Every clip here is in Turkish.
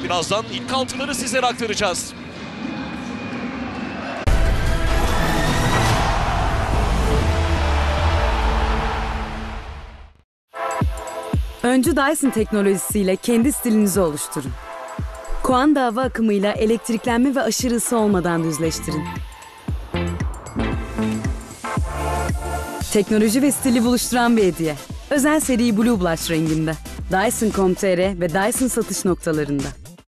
Birazdan ilk altıları sizlere aktaracağız. Öncü Dyson teknolojisiyle kendi stilinizi oluşturun. Kuanda hava akımıyla elektriklenme ve aşırı ısı olmadan düzleştirin. Teknoloji ve stili buluşturan bir hediye. Özel seri Blue Blush renginde. Dyson.com.tr ve Dyson satış noktalarında.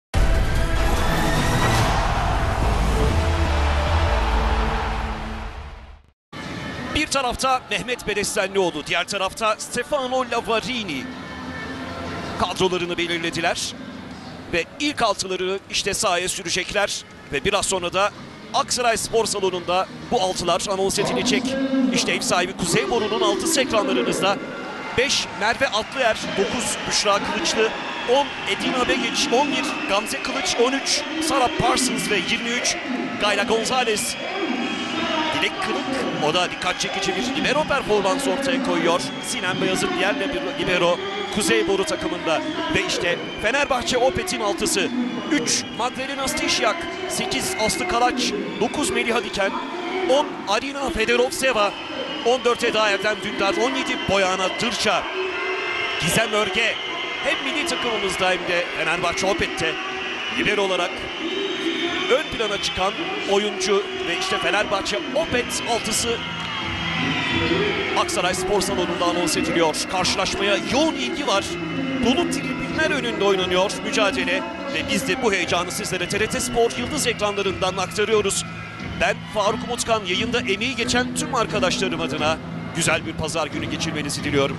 Bir tarafta Mehmet Bedestenlioğlu, diğer tarafta Stefano Lavarini kadrolarını belirlediler. Ve ilk altıları işte sahaya sürecekler. Ve biraz sonra da Aksaray Spor Salonu'nda bu altılar anons edilecek. İşte ev sahibi Kuzeyboru'nun altısı ekranlarınızda. 5 Merve Atlıer, 9 Büşra Kılıçlı, 10 Edina Begiç, 11 Gamze Kılıç, 13 Sarah Parsons ve 23 Gayla Gonzalez. Dilek Kırık, o da dikkat çekici bir libero performans ortaya koyuyor. Sinem Beyaz'ın diğer libero Kuzeyboru takımında. Ve işte Fenerbahçe Opet'in altısı. 3 Magdalena Stişyak, 8 Aslı Kalaç, 9 Meliha Diken, 10 Arina Fedorovseva, 14 Eda Erdem Dündar, 17 Boyana Dırça. Gizem Örge hem milli takımımızda hem de Fenerbahçe Opet'te libero olarak ön plana çıkan oyuncu ve işte Fenerbahçe Opet altısı Aksaray Spor Salonu'nda anons ediliyor. Karşılaşmaya yoğun ilgi var. Dolu tribünler önünde oynanıyor mücadele ve biz de bu heyecanı sizlere TRT Spor Yıldız ekranlarından aktarıyoruz. Ben Faruk Umutkan, yayında emeği geçen tüm arkadaşlarım adına güzel bir pazar günü geçirmenizi diliyorum.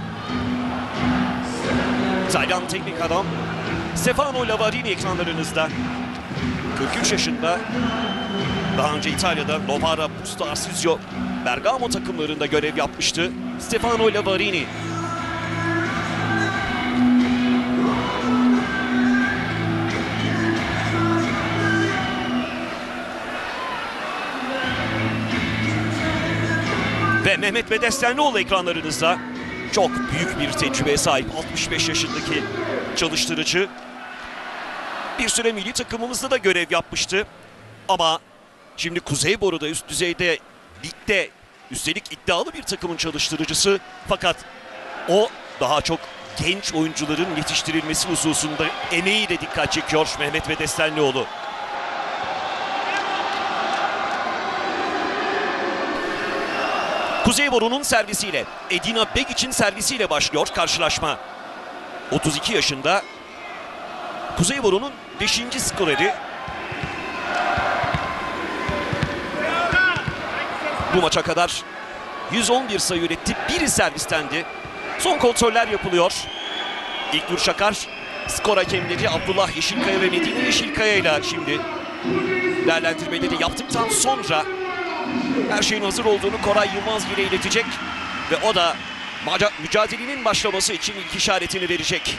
İtalyan teknik adam Stefano Lavarini ekranlarınızda. 43 yaşında, daha önce İtalya'da Novara, Busto Arsizio, Bergamo takımlarında görev yapmıştı Stefano Lavarini. Ve Mehmet Bedestenlioğlu ekranlarınızda. Çok büyük bir tecrübeye sahip 65 yaşındaki çalıştırıcı. Bir süre milli takımımızda da görev yapmıştı. Ama şimdi Kuzeyboru'da üst düzeyde, ligde üstelik iddialı bir takımın çalıştırıcısı. Fakat o daha çok genç oyuncuların yetiştirilmesi hususunda emeğiyle dikkat çekiyor Mehmet Bedestenlioğlu. Kuzeyboru'nun servisiyle, Edina Begiç'in servisiyle başlıyor karşılaşma. 32 yaşında Kuzeyboru'nun 5. skoreri. Bu maça kadar 111 sayı üretti. Biri servistendi. Son kontroller yapılıyor. İlknur Şakar, skor hakemleri Abdullah Yeşilkaya ve Medine Yeşilkaya ile şimdi değerlendirmeleri yaptıktan sonra her şeyin hazır olduğunu Koray Yılmazgil'e iletecek. Ve o da mücadelenin başlaması için ilk işaretini verecek.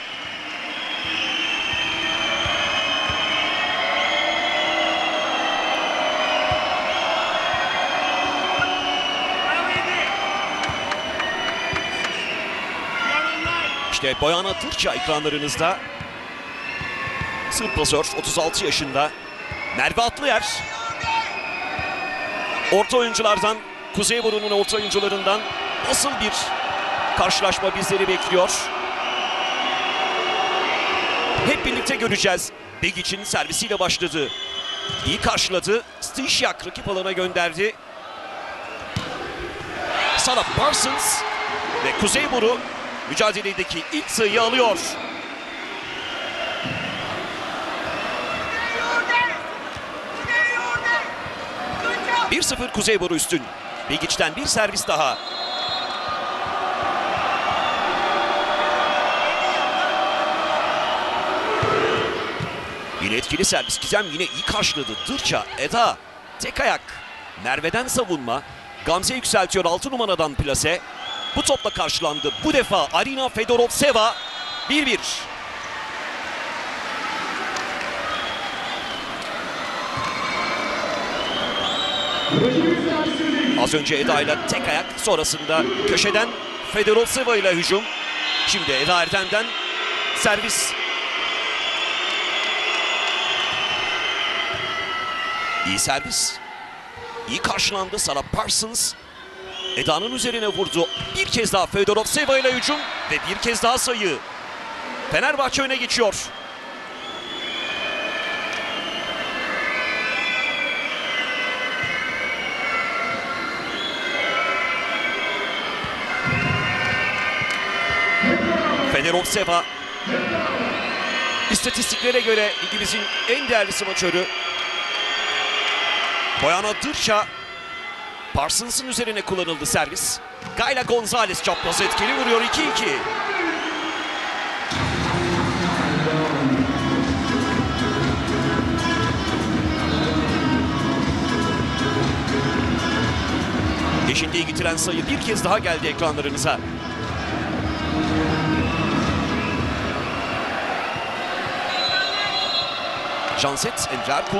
İşte Boyana Dırça ekranlarınızda. Sırp pasör, 36 yaşında Merve Atlıer. Orta oyunculardan, Kuzeyboru'nun orta oyuncularından nasıl bir karşılaşma bizleri bekliyor? Hep birlikte göreceğiz. Begiç'in servisiyle başladı. İyi karşıladı. Stişyak rakip alana gönderdi. Sarah Parsons ve Kuzeyboru mücadeledeki ilk sayıyı alıyor. Bir 0 Kuzeyboru üstün. Begiç'ten bir servis daha. Yine etkili servis. Gizem yine iyi karşıladı. Dırça, Eda, tek ayak. Merve'den savunma. Gamze yükseltiyor 6 numaradan plase. Bu topla karşılandı. Bu defa Arina Fedorovseva 1-1. Az önce Eda ile tek ayak, sonrasında köşeden Fedorovseva ile hücum. Şimdi Eda Erdem'den servis. İyi servis. İyi karşılandı. Sarah Parsons Eda'nın üzerine vurdu. Bir kez daha Fedorovseva ile hücum ve bir kez daha sayı. Fenerbahçe öne geçiyor. Fedorovseva istatistiklere göre ligimizin en değerli smaçörü. Boyana Dırça Parsons'ın üzerine kullanıldı servis. Gayla Gonzalez çapraz etkili vuruyor, 2-2. Eşitliği getiren sayı bir kez daha geldi ekranlarınıza. Janset Emre Erkul.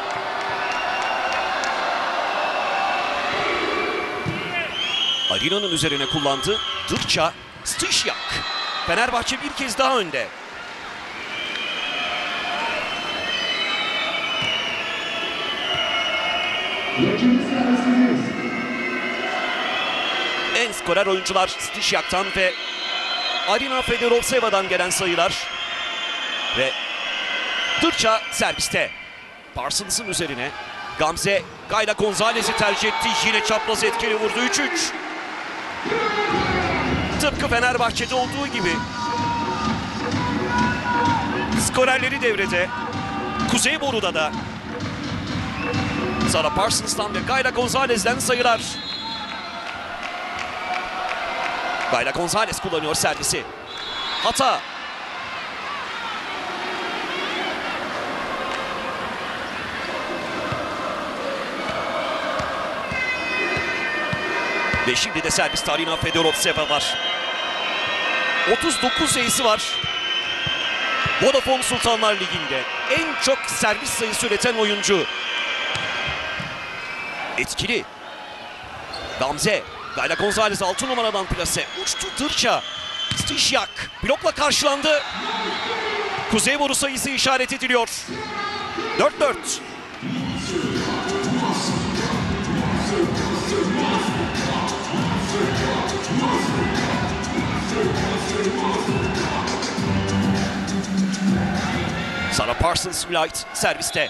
Arina'nın üzerine kullandı. Dırça, Stişyak. Fenerbahçe bir kez daha önde. En skorer oyuncular Stişyak'tan ve Arina Fedorovseva'dan gelen sayılar. Ve Dırça serviste. Parsons'ın üzerine Gamze Gayla Gonzalez'i tercih etti. Yine çapraz etkili vurdu, 3-3. Tıpkı Fenerbahçe'de olduğu gibi. Skorerleri devrede. Kuzeyboru'da da. Sarah Parsons'tan ve Gayla Gonzalez'den sayılar. Gayla Gonzalez kullanıyor servisi. Hata. Ve şimdi de serviste Arina Fedorovseva var. 39 sayısı var. Vodafone Sultanlar Ligi'nde en çok servis sayısı üreten oyuncu. Etkili. Gamze. Gayla Gonzalez 6 numaradan plase. Uçtu Dırça. Stişyak blokla karşılandı. Kuzeyboru sayısı işaret ediliyor. 4-4. Sarah Parsons Light serviste.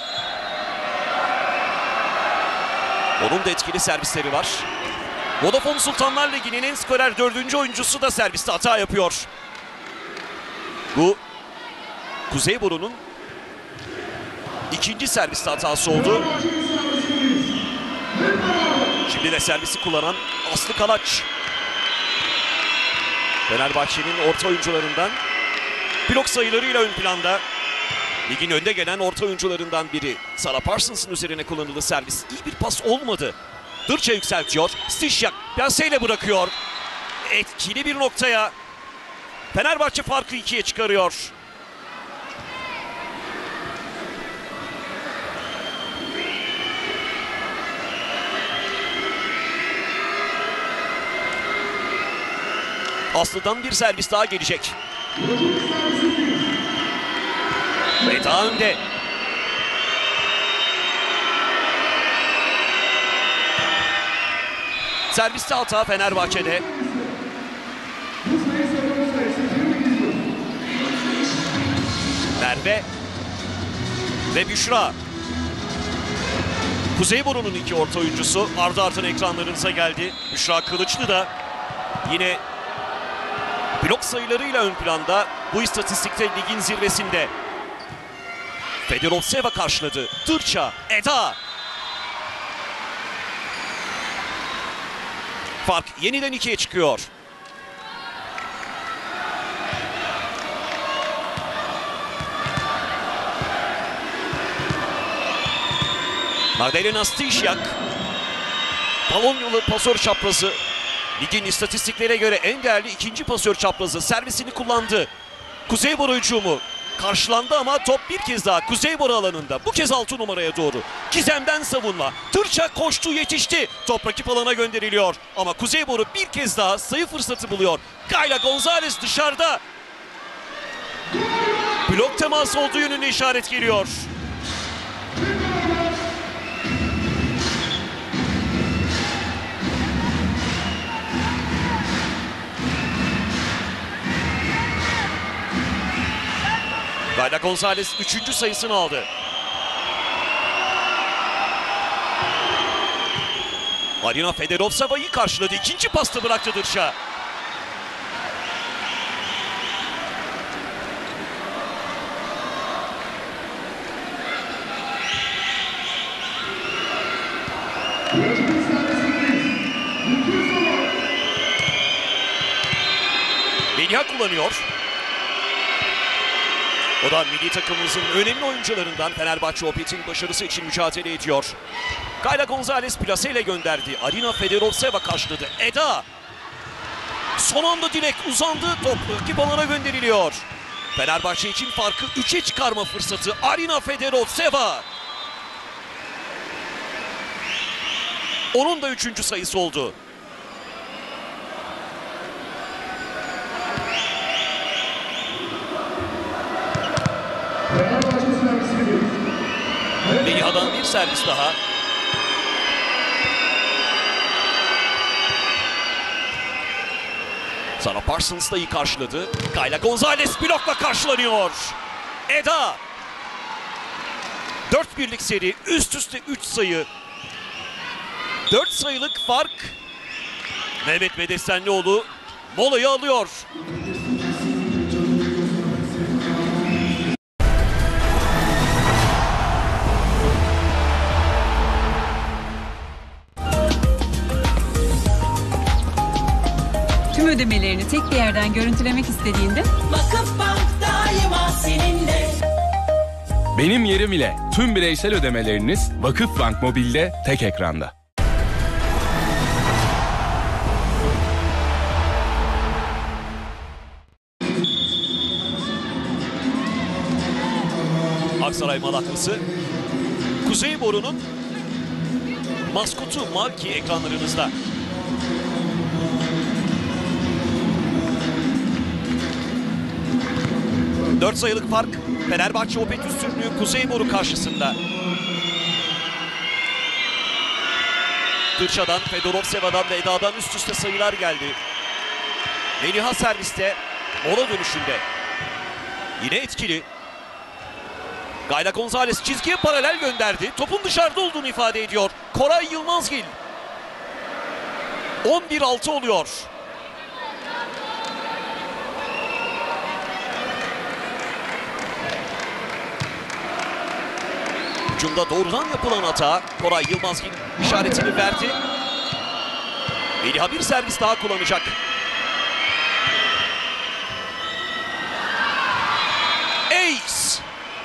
Onun da etkili servisleri var. Vodafone Sultanlar Ligi'nin en skorer 4. oyuncusu da serviste hata yapıyor. Bu Kuzeyboru'nun ikinci serviste hatası oldu. Şimdi de servisi kullanan Aslı Kalaç. Fenerbahçe'nin orta oyuncularından, blok sayılarıyla ön planda. Ligin önde gelen orta oyuncularından biri. Sarah Parsons'ın üzerine kullanıldı servis. İyi bir pas olmadı. Dırça yükseltiyor. Stişyak plaseyle bırakıyor. Etkili bir noktaya. Fenerbahçe farkı 2'ye çıkarıyor. Aslı'dan bir servis daha gelecek. Eda önde. Serviste hata Fenerbahçe'de. Merve ve Büşra. Kuzeyboru'nun iki orta oyuncusu ardı ardına ekranlarınıza geldi. Büşra Kılıçlı da yine blok sayılarıyla ön planda. Bu istatistikte ligin zirvesinde. Fedorovseva karşıladı. Dırça, Eda. Fark yeniden 2'ye çıkıyor. Magdalena Stişyak. Polonyalı pasör çaprazı. Ligin istatistiklere göre en değerli ikinci pasör çaprazı. Servisini kullandı. Kuzeyboru hücumu. Karşılandı ama top bir kez daha Kuzeyboru alanında. Bu kez 6 numaraya doğru. Gizem'den savunma. Dırça koştu, yetişti. Top rakip alana gönderiliyor. Ama Kuzeyboru bir kez daha sayı fırsatı buluyor. Gayla Gonzalez dışarıda. Blok teması olduğu yönünde işaret geliyor. Kayla Gonzalez 3. sayısını aldı. Arina Fedorovseva'yı karşıladı. İkinci pasta bıraktı dışa. Meliha kullanıyor. O da milli takımımızın önemli oyuncularından, Fenerbahçe Opet'in başarısı için mücadele ediyor. Kayla Gonzalez plaseyle gönderdi. Arina Fedorovseva karşıladı. Eda. Son anda Dilek uzandı. Top rakip alana gönderiliyor. Fenerbahçe için farkı 3'e çıkarma fırsatı. Arina Fedorovseva. Onun da 3. sayısı oldu. Meliha'dan bir servis daha. Sarah Parsons da iyi karşıladı. Kayla Gonzalez blokla karşılanıyor. Eda. 4-1'lik seri, üst üste 3 sayı. 4 sayılık fark. Mehmet Bedestenlioğlu molayı alıyor. Tüm ödemelerini tek bir yerden görüntülemek istediğinde Vakıfbank daima seninle. Benim yerim ile tüm bireysel ödemeleriniz Vakıfbank Mobil'de tek ekranda. Aksaray Malaklısı. Kuzeyboru'nun maskotu Malki ekranlarınızda. Dört sayılık fark. Fenerbahçe Opet üstünlüğü Kuzeyboru karşısında. Tırça'dan, Fedorovseva'dan ve Eda'dan üst üste sayılar geldi. Meliha serviste, mola dönüşünde. Yine etkili. Kayla Gonzalez çizgiye paralel gönderdi. Topun dışarıda olduğunu ifade ediyor. Koray Yılmazgil. 11-6 oluyor. Hücumda doğrudan yapılan hata. Koray Yılmazgil işaretini verdi. Meliha bir servis daha kullanacak. Ace.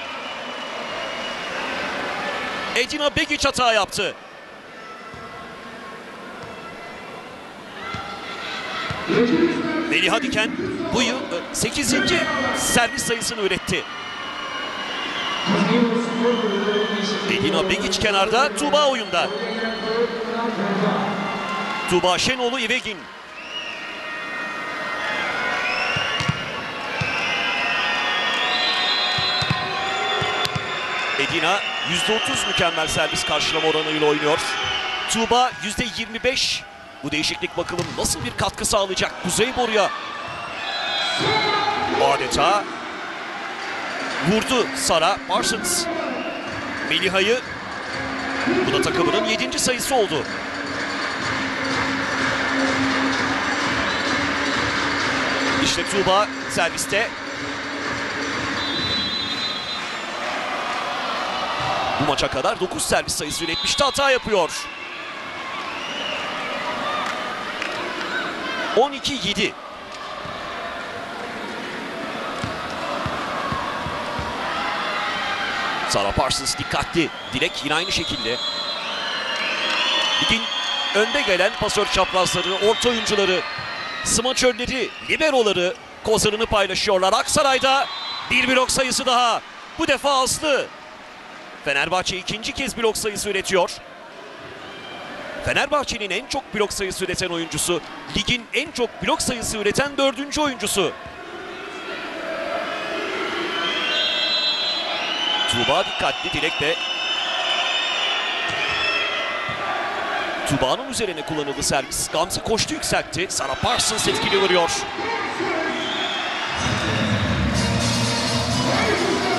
Edina Begic hata yaptı. Meliha Diken bu yıl 8. servis sayısını üretti. Edina Begic kenarda, Tuğba oyunda. Tuğba Şenoğlu İvegin. Edina %30 mükemmel servis karşılama oranıyla oynuyor. Tuğba %25. Bu değişiklik bakalım nasıl bir katkı sağlayacak Kuzeyboru'ya. Adeta vurdu Sarah Parsons. Meliha'yı, bu da takımının 7. sayısı oldu. İşte Tuğba serviste. Bu maça kadar 9 servis sayısı üretmişti, hata yapıyor. 12-7. Sarah Parsons dikkatli. Dilek yine aynı şekilde. Ligin önde gelen pasör çaprazları, orta oyuncuları, smaçörleri, liberoları kozlarını paylaşıyorlar. Aksaray'da bir blok sayısı daha. Bu defa Aslı. Fenerbahçe ikinci kez blok sayısı üretiyor. Fenerbahçe'nin en çok blok sayısı üreten oyuncusu, ligin en çok blok sayısı üreten 4. oyuncusu. Tuğba dikkatli, Dilek de. Tuğba'nın üzerine kullanıldı servis. Gamze koştu, yükseltti. Sarah Parsons etkili vuruyor.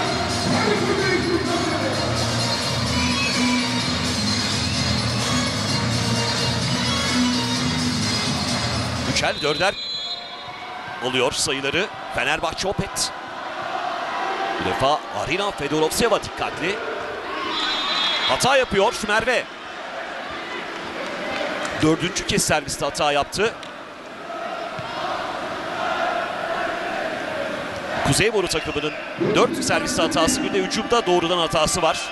Yüksel Dörder alıyor sayıları. Fenerbahçe Opet. Bu defa Arina Fedorovseva dikkatli. Hata yapıyor Merve. Dördüncü kez serviste hata yaptı. Kuzeyboru takımının 4 serviste hatası, bir de hücumda doğrudan hatası var.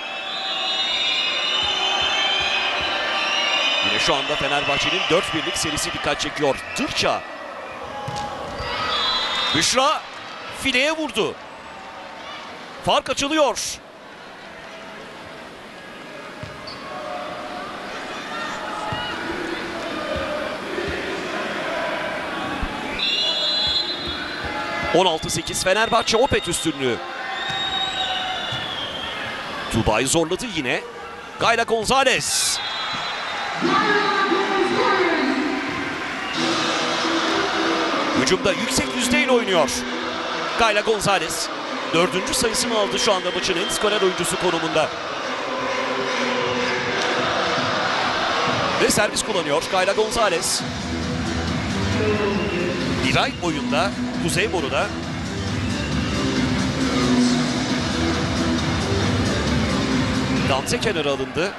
Yine şu anda Fenerbahçe'nin 4-1'lik serisi dikkat çekiyor. Tırça. Büşra fileye vurdu. Fark açılıyor. ...16-8 Fenerbahçe Opet üstünlüğü. Tuba'yı zorladı yine. Gayla Gonzalez. Hücumda yüksek yüzdeyle oynuyor Gayla Gonzalez. 4. sayısını aldı şu anda maçın en skorer oyuncusu konumunda. Ve servis kullanıyor Gayla Gonzalez. Diray oyunda, Kuzeyboru'da. Gamze kenara alındı.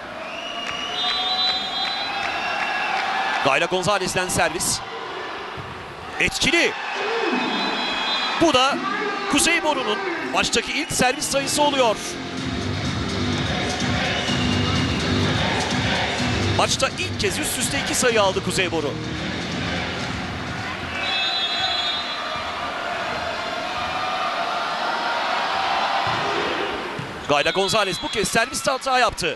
Gayla Gonzalez'den servis. Etkili. Bu da Kuzeyboru'nun maçtaki ilk servis sayısı oluyor. Maçta ilk kez üst üste 2 sayı aldı Kuzeyboru. Gayla Gonzalez bu kez serviste hata yaptı.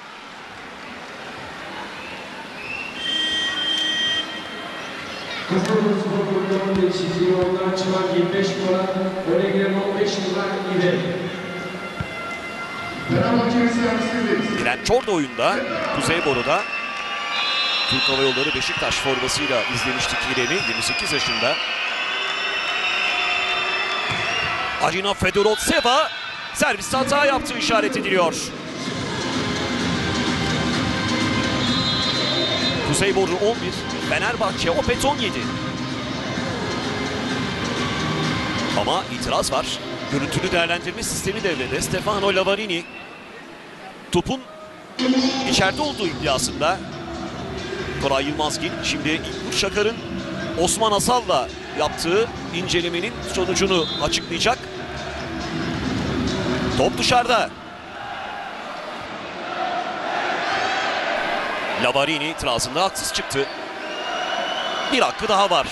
Kızılırız Spor'un değişikliği ondan çıkan 25 numara, öne giren 15 numara İrem. Fenerbahçe'nin servisi. Diren Çorda oyunda, Kuzeyboru'da. Türk Hava Yolları Beşiktaş formasıyla izlemiştik İrem'i, 28 yaşında. Arina Fedorovseva serviste hata yaptığı işaret ediliyor. Kuzeyboru 11, Fenerbahçe Opet 17. Ama itiraz var. Görüntülü değerlendirme sistemi devrede. Stefano Lavarini topun içeride olduğu iddiasında. Koray Yılmazgil şimdi İlknur Şakar'ın Osman Asal'la yaptığı incelemenin sonucunu açıklayacak. Top dışarıda. Lavarini itirazında haksız çıktı. Bir hakkı daha var.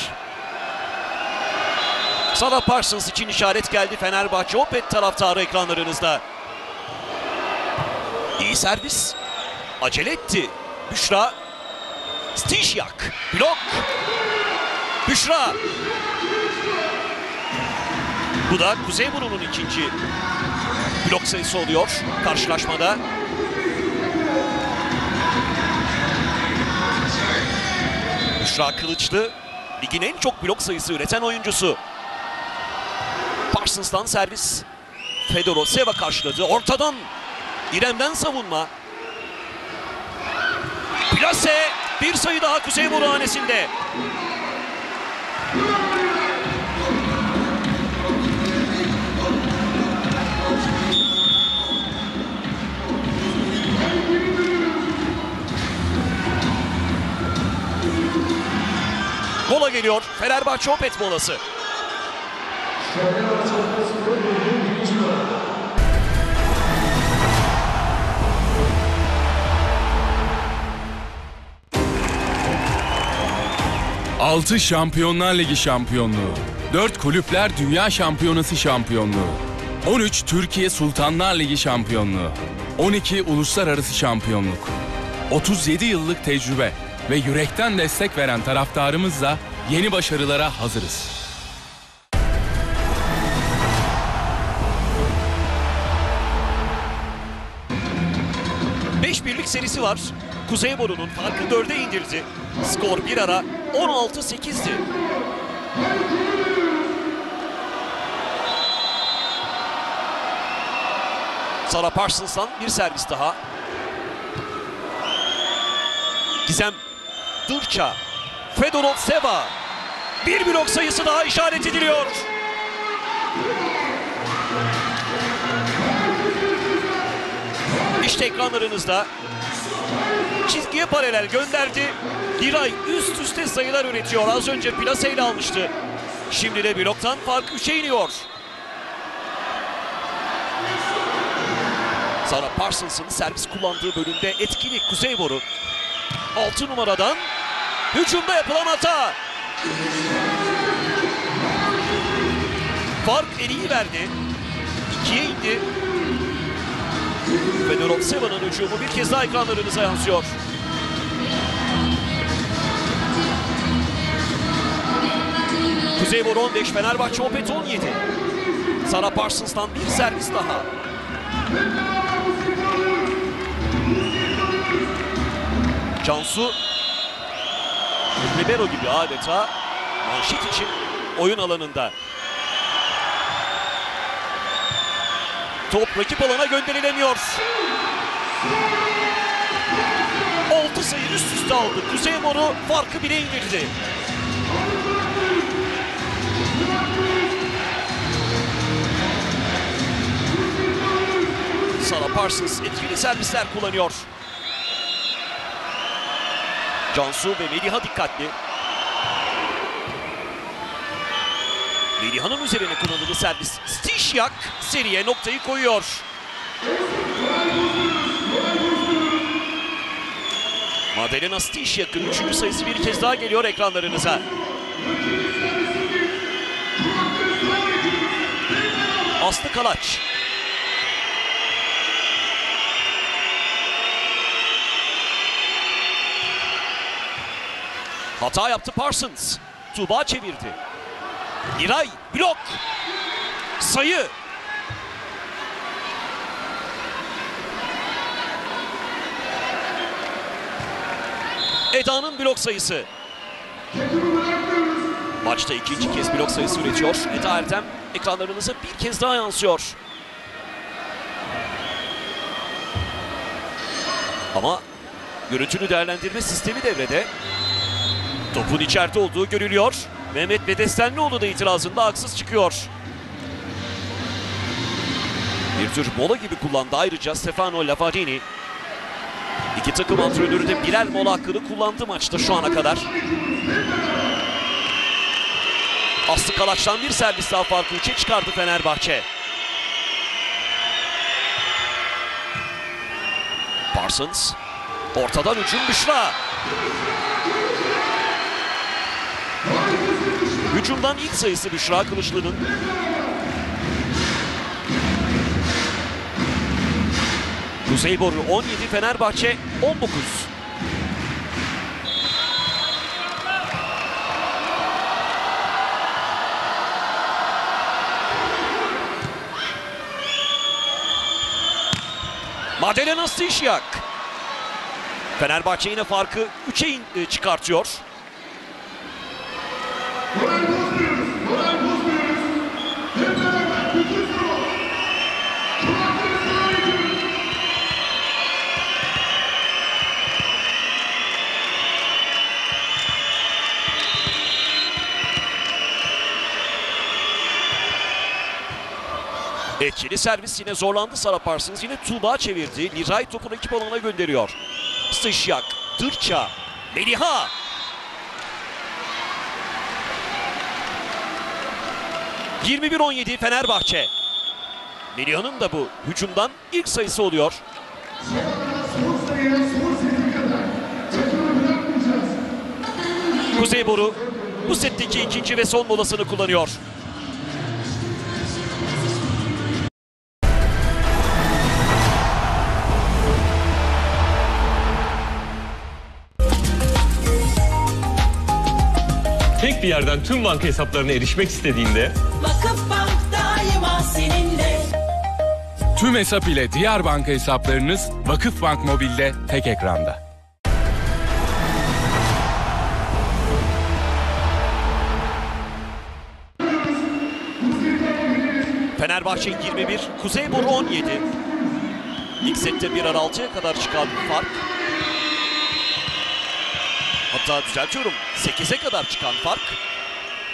Sara Parsons için işaret geldi Fenerbahçe Opet taraftarı ekranlarınızda. İyi servis. Acele etti. Büşra. Stişyak. Blok. Büşra. Bu da Kuzeyboru'nun ikinci blok sayısı oluyor karşılaşmada. Büşra Kılıçlı ligin en çok blok sayısı üreten oyuncusu. Parsons'tan servis. Fedorovseva karşıladı. Ortadan İrem'den savunma. Plase. Bir sayı daha Kuzeyboru hanesinde. Mola geliyor. Fenerbahçe Opet molası. Fenerbahçe Spor'un birinci numara. Altı Şampiyonlar Ligi şampiyonluğu, 4 Kulüpler Dünya Şampiyonası şampiyonluğu, 13 Türkiye Sultanlar Ligi şampiyonluğu, 12 Uluslararası şampiyonluk, 37 yıllık tecrübe ve yürekten destek veren taraftarımızla yeni başarılara hazırız. 5-1'lik serisi var. Kuzeyboru'nun farkı 4'e indirdi. Skor bir ara 16-8'di. Sara Parsons'tan bir servis daha. Gizem Dırça. Fedorovseva. Bir blok sayısı daha işaret ediliyor. İşte ekranlarınızda çizgiye paralel gönderdi. Liray üst üste sayılar üretiyor. Az önce plaseyle almıştı. Şimdi de bloktan fark 3'e iniyor. Sarah Parsons'ın servis kullandığı bölümde etkili kuzey boru. 6 numaradan hücumda yapılan hata. Fark eliyi verdi. 2'ye indi. Fedorov Seva'nın hücumu bir kez daha ekranlarınıza yansıyor. Kuzey boru 15, Fenerbahçe Opet 17. Sarah Parsons'tan bir servis daha. Cansu libero gibi adeta manşet için oyun alanında. Top rakip alana gönderilemiyor. 6 sayı üst üste aldı. Kuzey boru farkı bile indirdi. Sarah Parsons etkili servisler kullanıyor. Cansu ve Meliha dikkatli. Meliha'nın üzerine kullanıldığı servis. Stişyak seriye noktayı koyuyor. Madalena Stişyak'ın 3. sayısı bir kez daha geliyor ekranlarınıza. Aslı Kalaç. Hata yaptı Parsons. Tuğba çevirdi. Liray blok. Sayı. Eda'nın blok sayısı. Maçta ikinci kez blok sayısı üretiyor. Eda Erdem ekranlarınıza bir kez daha yansıyor. Ama görüntülü değerlendirme sistemi devrede. Topun içeride olduğu görülüyor. Mehmet Bedestenlioğlu da itirazında haksız çıkıyor. Bir tür mola gibi kullandı ayrıca Stefano Lavarini. İki takım antrenörü de birer mola hakkını kullandı maçta şu ana kadar. Aslı Kalaç'tan bir servis daha farkı 3'e çıkardı Fenerbahçe. Parsons. Ortadan hücum Büşra. Hücumdan ilk sayısı Büşra Kılıçlı'nın. Kuzey boru 17, Fenerbahçe 19. Madalena Stişyak. Fenerbahçe yine farkı 3'e çıkartıyor. Etkili servis yine zorlandı Sarah Parsons. Yine Tuğba çevirdi. Liray topu rakip alana gönderiyor. Stişyak, Dırça, Meliha. ...21-17 Fenerbahçe. Meliha'nın da bu hücumdan ilk sayısı oluyor. Kuzey boru bu setteki ikinci ve son molasını kullanıyor. Tek bir yerden tüm banka hesaplarına erişmek istediğinde Vakıfbank daima seninle. Tüm hesap ile diğer banka hesaplarınız Vakıfbank Mobil'de tek ekranda. Fenerbahçe 21, Kuzey boru 17. İlk sette bir ara 6'ya kadar çıkan fark. Hatta düzeltiyorum, 8'e kadar çıkan fark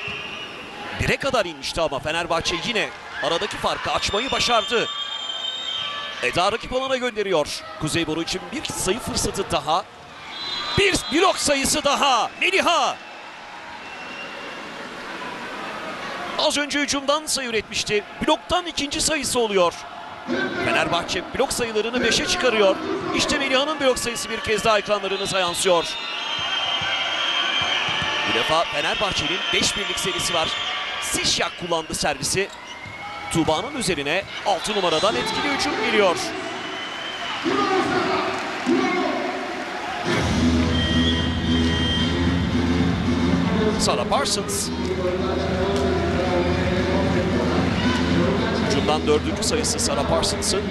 1'e kadar inmişti ama Fenerbahçe yine aradaki farkı açmayı başardı. Eda rakip alana gönderiyor. Kuzeyboru için bir sayı fırsatı daha. Bir blok sayısı daha. Meliha. Az önce hücumdan sayı üretmişti. Bloktan ikinci sayısı oluyor. Fenerbahçe blok sayılarını 5'e çıkarıyor. İşte Meliha'nın blok sayısı bir kez daha ekranlarınıza yansıyor. Bu defa Fenerbahçe'nin 5-1'lik serisi var. Sişyak kullandı servisi. Tuğba'nın üzerine 6 numaradan etkili hücum geliyor. Sarah Parsons. Hücumdan 4. sayısı Sarah Parsons'ın.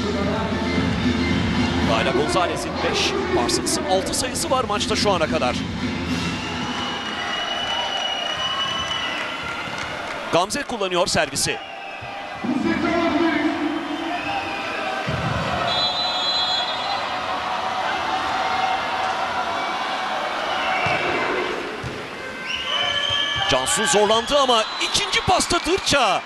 Layla Gonzalez'in 5, Parsons'ın 6 sayısı var maçta şu ana kadar. Gamze kullanıyor servisi. Cansu zorlandı ama ikinci pasta Dırça.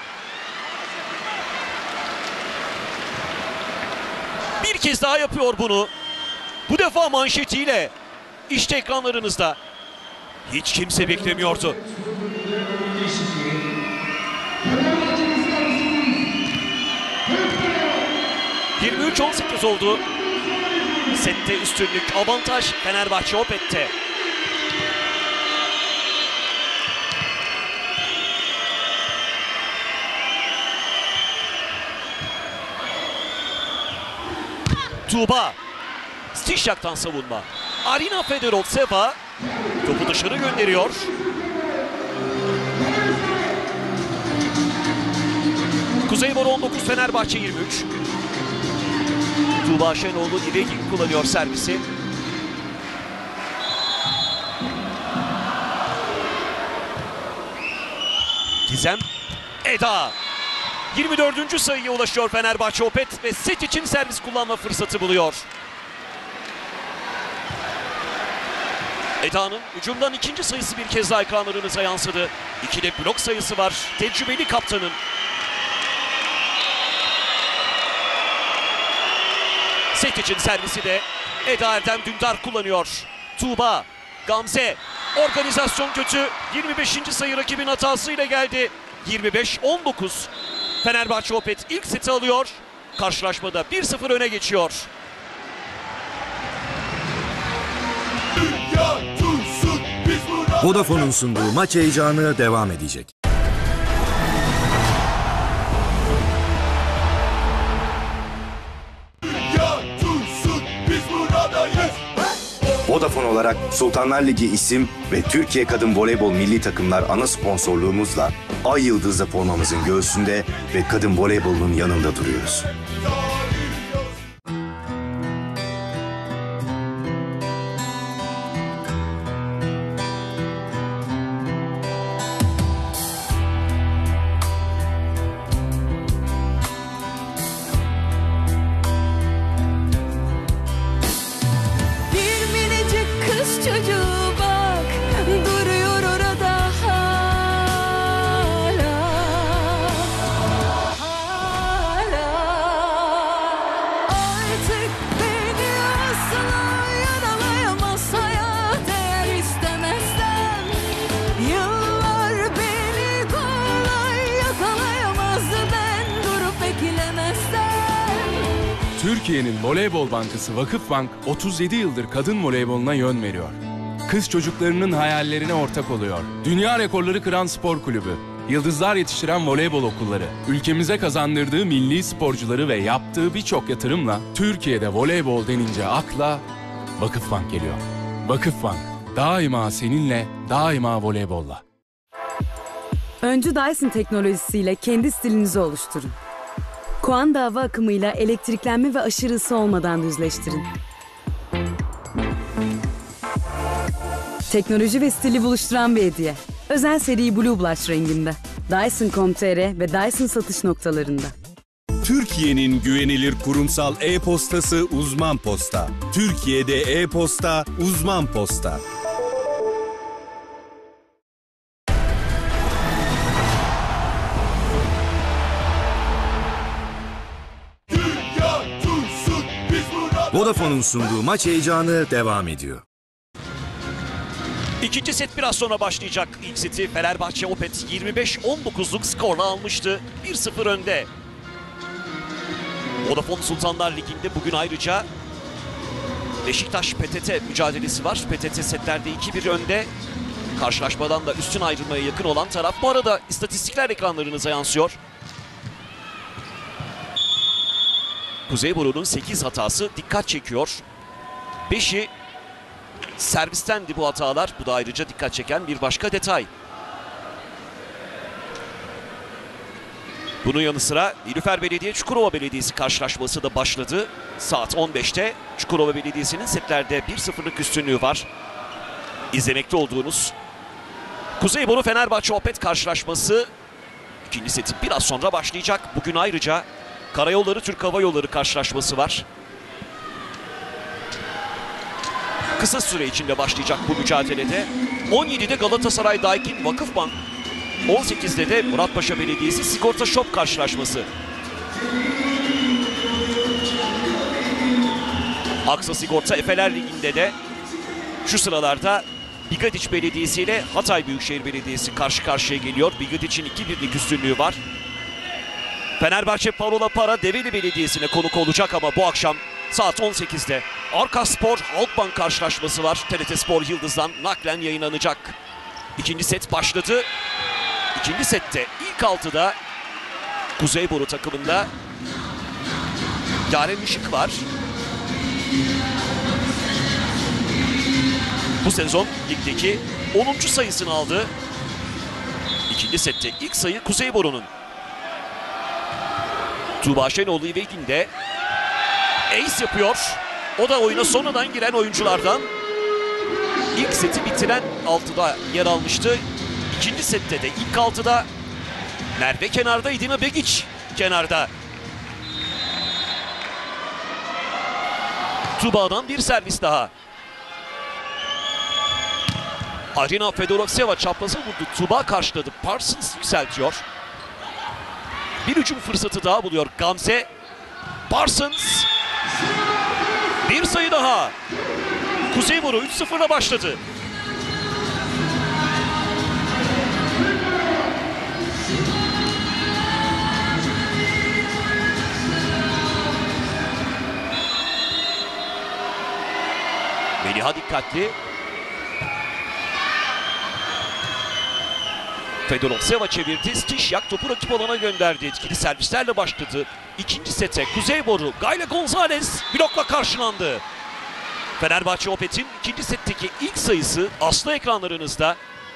Bir kez daha yapıyor bunu. Bu defa manşetiyle. İşte ekranlarınızda. Hiç kimse beklemiyordu. ...23-18 oldu. Sette üstünlük, avantaj Fenerbahçe Opet'te. Tuğba. Stişyak'tan savunma. Arina Fedorovtseva topu dışarı gönderiyor. Kuzeybor 19, Fenerbahçe 23. Tuğba Şenoğlu İvegin kullanıyor servisi. Gizem. Eda. 24. sayıya ulaşıyor Fenerbahçe Opet ve set için servis kullanma fırsatı buluyor. Eda'nın hücumdan ikinci sayısı bir kez daha ekranlarınıza yansıdı. 2'de blok sayısı var tecrübeli kaptanın. Set için servisi de Eda Erdem Dündar kullanıyor. Tuğba, Gamze, organizasyon kötü. 25. sayı rakibin hatasıyla geldi. 25-19. Fenerbahçe Opet ilk seti alıyor. Karşılaşmada 1-0 öne geçiyor. Vodafone'un sunduğu maç heyecanı devam edecek. Vodafone olarak Sultanlar Ligi isim ve Türkiye Kadın Voleybol Milli Takımlar ana sponsorluğumuzla Ay Yıldızlı formamızın göğsünde ve kadın voleybolunun yanında duruyoruz. Türkiye'nin voleybol bankası Vakıfbank 37 yıldır kadın voleyboluna yön veriyor. Kız çocuklarının hayallerine ortak oluyor. Dünya rekorları kıran spor kulübü, yıldızlar yetiştiren voleybol okulları, ülkemize kazandırdığı milli sporcuları ve yaptığı birçok yatırımla Türkiye'de voleybol denince akla Vakıfbank geliyor. Vakıfbank, daima seninle, daima voleybolla. Öncü Dyson teknolojisiyle kendi stilinizi oluşturun. Coanda hava akımıyla elektriklenme ve aşırı ısı olmadan düzleştirin. Teknoloji ve stili buluşturan bir hediye. Özel seri Blue Blush renginde. Dyson.com.tr ve Dyson satış noktalarında. Türkiye'nin güvenilir kurumsal e-postası Uzman Posta. Türkiye'de e-posta Uzman Posta. Vodafone'un sunduğu maç heyecanı devam ediyor. İkinci set biraz sonra başlayacak. İlk seti Fenerbahçe Opet 25-19'luk skorla almıştı. 1-0 önde. Vodafone Sultanlar Ligi'nde bugün ayrıca Beşiktaş PTT mücadelesi var. PTT setlerde 2-1 önde. Karşılaşmadan da üstün ayrılmaya yakın olan taraf. Bu arada istatistikler ekranlarınıza yansıyor. Kuzeyburnu'nun 8 hatası dikkat çekiyor. 5'i servistendi bu hatalar. Bu da ayrıca dikkat çeken bir başka detay. Bunun yanı sıra Nilüfer Belediye Çukurova Belediyesi karşılaşması da başladı. Saat 15'te Çukurova Belediyesi'nin setlerde 1-0'lık üstünlüğü var. İzlemekte olduğunuz Kuzeyburnu Fenerbahçe Opet karşılaşması ikinci seti biraz sonra başlayacak. Bugün ayrıca Karayolları Türk Hava Yolları karşılaşması var. Kısa süre içinde başlayacak bu mücadelede. 17'de Galatasaray Daikin Vakıfbank, 18'de de Muratpaşa Belediyesi Sigorta Shop karşılaşması. Aksa Sigorta Efeler Ligi'nde de şu sıralarda Bigadiç Belediyesi ile Hatay Büyükşehir Belediyesi karşı karşıya geliyor. Bigadiç'in 2-1'lik üstünlüğü var. Fenerbahçe Parola Para Develi Belediyesi'ne konuk olacak ama bu akşam saat 18'de Arkaspor Halkbank karşılaşması var. TRT Spor Yıldız'dan naklen yayınlanacak. İkinci set başladı. İkinci sette ilk altıda Kuzeyburnu takımında Yaren Işık var. Bu sezon ligdeki 10. sayısını aldı. İkinci sette ilk sayı Kuzeyburnu'nun. Tuğba Şenoğlu İvegin'de ace yapıyor. O da oyuna sonradan giren oyunculardan. İlk seti bitiren 6'da yer almıştı. İkinci sette de ilk 6'da Merve kenarda, İdina Begiç kenarda. Tuğba'dan bir servis daha. Arina Fedorokseva çapraza vurdu. Tuğba karşıladı. Parsons yükseltiyor. Bir hücum fırsatı daha buluyor Gamze. Parsons. Bir sayı daha. Kuzeyburnu 3-0'la başladı. Meliha dikkatli. Fedorokseva çevirdi. Stişyak topu rakip alana gönderdi. Etkili servislerle başladı. İkinci sete Kuzeyburnu Gayla Gonzalez blokla karşılandı. Fenerbahçe Opet'in ikinci setteki ilk sayısı Aslı ekranlarınızda.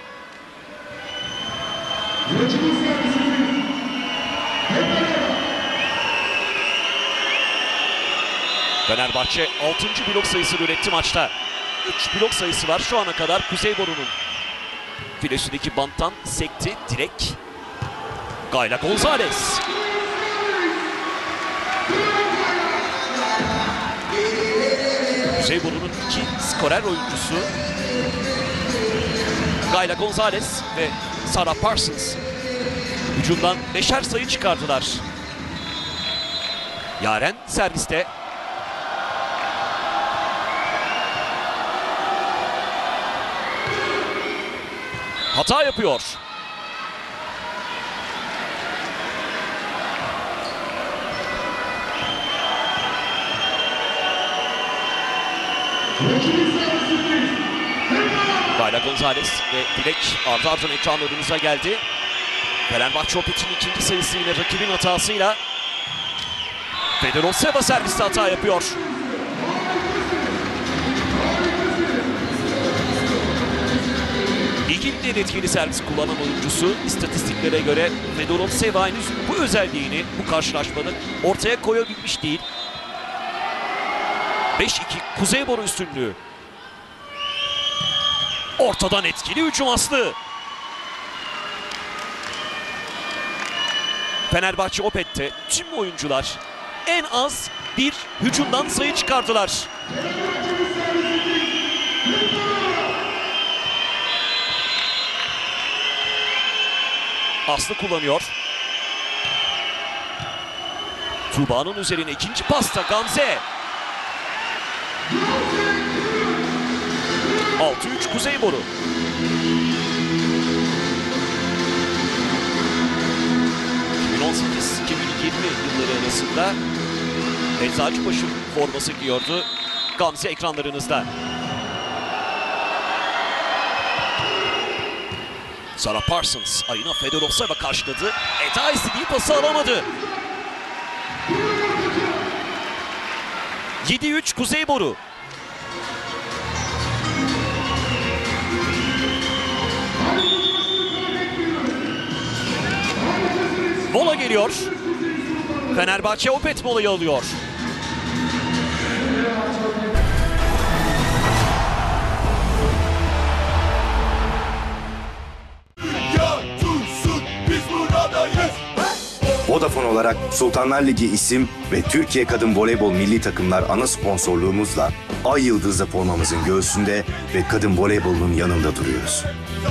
Fenerbahçe 6. blok sayısını üretti maçta. 3 blok sayısı var şu ana kadar Kuzeyburnu'nun. Filesindeki banttan sekti direkt. Gayla Gonzalez. Kuzeyburnu'nun iki skorer oyuncusu Gayla Gonzalez ve Sarah Parsons hücumdan 5'er sayı çıkardılar. Yaren serviste. Hata yapıyor. Gayla Gonzalez ve Dilek ardı ardına ekranlarımıza geldi. Fenerbahçe Opet'in ikinci sayısı yine rakibin hatasıyla. Fedorokseva serviste hata yapıyor. Ligin en etkili servis kullanan oyuncusu. İstatistiklere göre Fedorokseva henüz bu özelliğini bu karşılaşmada ortaya koyabilmiş değil. 5-2 Kuzeyburnu üstünlüğü. Ortadan etkili hücum Aslı. Fenerbahçe Opet'te tüm oyuncular en az bir hücumdan sayı çıkardılar. Aslı kullanıyor. Tuğba'nın üzerine ikinci pasta Gamze. 6-3 Kuzeyboru. Yılları arasında Eczacıbaşı forması giyiyordu. Gamze ekranlarınızda. Sarah Parsons, Arina Fedorovseva karşıladı. Eda istediği pası alamadı. 7-3 Kuzeyboru. Mola geliyor. Fenerbahçe Opet molayı alıyor. Vodafone olarak Sultanlar Ligi isim ve Türkiye Kadın Voleybol Milli Takımlar ana sponsorluğumuzla Ay Yıldızlı formamızın göğsünde ve kadın voleybolunun yanında duruyoruz.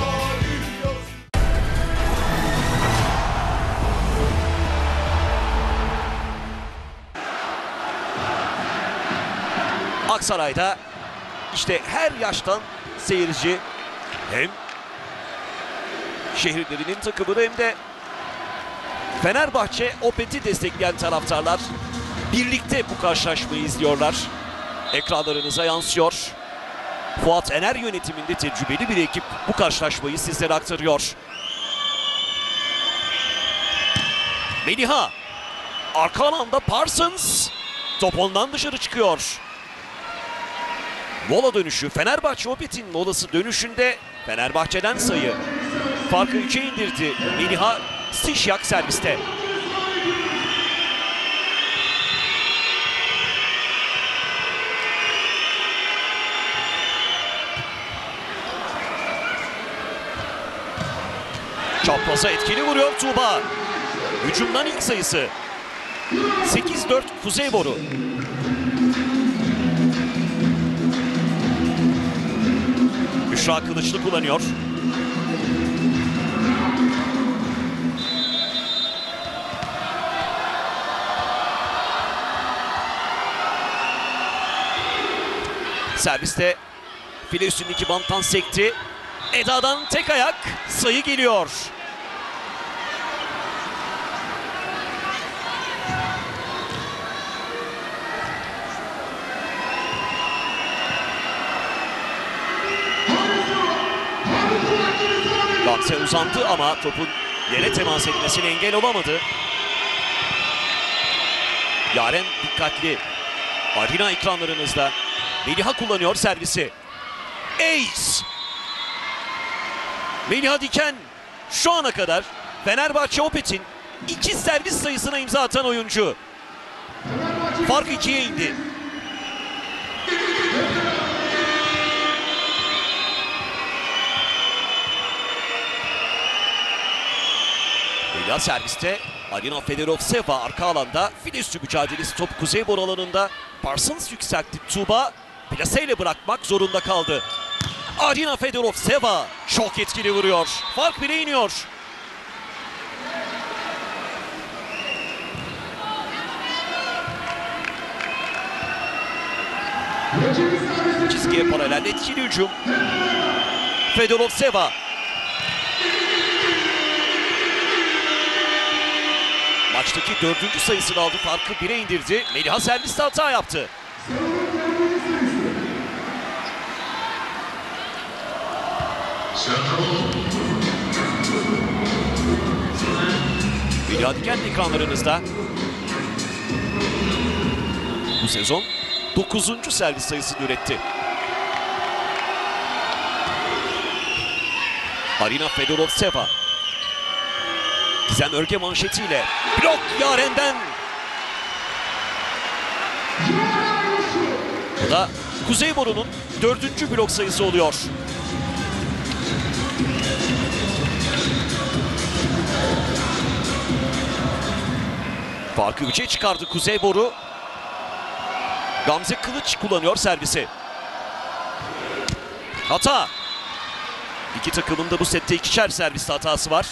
Aksaray'da işte her yaştan seyirci hem şehirlerinin takımını hem de Fenerbahçe Opet'i destekleyen taraftarlar birlikte bu karşılaşmayı izliyorlar. Ekranlarınıza yansıyor. Fuat Ener yönetiminde tecrübeli bir ekip bu karşılaşmayı sizlere aktarıyor. Meliha. Arka alanda Parsons. Top ondan dışarı çıkıyor. Mola dönüşü. Fenerbahçe Opet'in molası dönüşünde Fenerbahçe'den sayı. Farkı 3'e indirdi. Meliha Stişyak serviste. Çapraza etkili vuruyor Tuğba. Hücumdan ilk sayısı. 8-4 Kuzeyboru. Büşra Kılıçlı kullanıyor. Serviste file üstündeki banttan sekti. Eda'dan tek ayak, sayı geliyor. Gamze uzandı ama topun yere temas etmesine engel olamadı. Yaren dikkatli. Arina ekranlarınızda. Meliha kullanıyor servisi. Ace. Meliha Diken şu ana kadar Fenerbahçe Opet'in 2 servis sayısına imza atan oyuncu. Fark 2'ye indi. Meliha serviste. Arina Fedorovseva arka alanda. File üstü mücadelesi top Kuzeyboru alanında. Parsons yükseltti. Tuğba plaseyle bırakmak zorunda kaldı. Arina Fedorovseva çok etkili vuruyor. Fark 1'e iniyor. Çizgiye paralel etkili hücum. Fedorovseva. Maçtaki 4. sayısını aldı. Farkı 1'e indirdi. Meliha serviste hata yaptı. Meliha Diken ekranlarınızda. Bu sezon 9. servis sayısını üretti. Arina Fedorovseva. Gizem Örge manşetiyle blok Yaren'den. Bu da Kuzeyboru'nun 4. blok sayısı oluyor. Farkı 3'e çıkardı Kuzeyboru. Gamze Kılıç kullanıyor servisi. Hata. İki takımın da bu sette 2'şer serviste hatası var.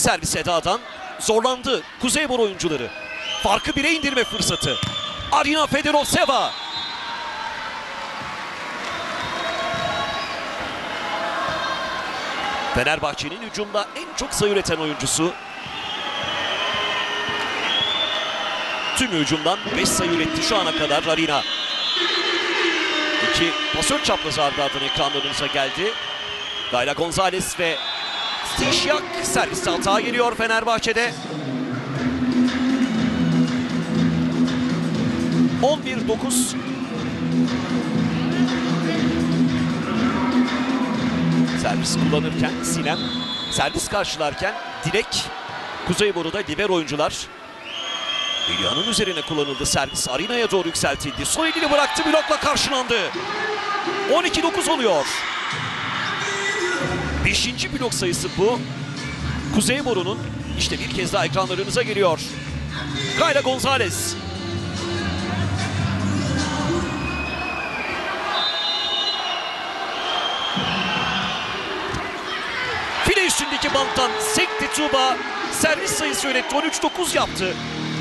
servis Eda'dan zorlandı Kuzeybor oyuncuları. Farkı 1'e indirme fırsatı. Arina Fedoroseva. Fenerbahçe'nin hücumda en çok sayı üreten oyuncusu. Tüm hücumdan 5 sayı üretti şu ana kadar Arina. 2 pasör çaprazı ardı ardına ekranlarınıza geldi. Gayla Gonzalez ve Stişyak serviste hata geliyor Fenerbahçe'de. 11-9. Servis kullanırken Sinem, servis karşılarken Dilek, Kuzeyboru'da libero oyuncular. Hülya'nın üzerine kullanıldı servis. Arina'ya doğru yükseltildi. Sol elini bıraktı, blokla karşılandı. 12-9 oluyor. 5. blok sayısı bu. Kuzeyboru'nun işte bir kez daha ekranlarınıza geliyor. Gayla Gonzalez. File üstündeki banttan sekti Tuğba. Servis sayısı yönetti. 13-9 yaptı.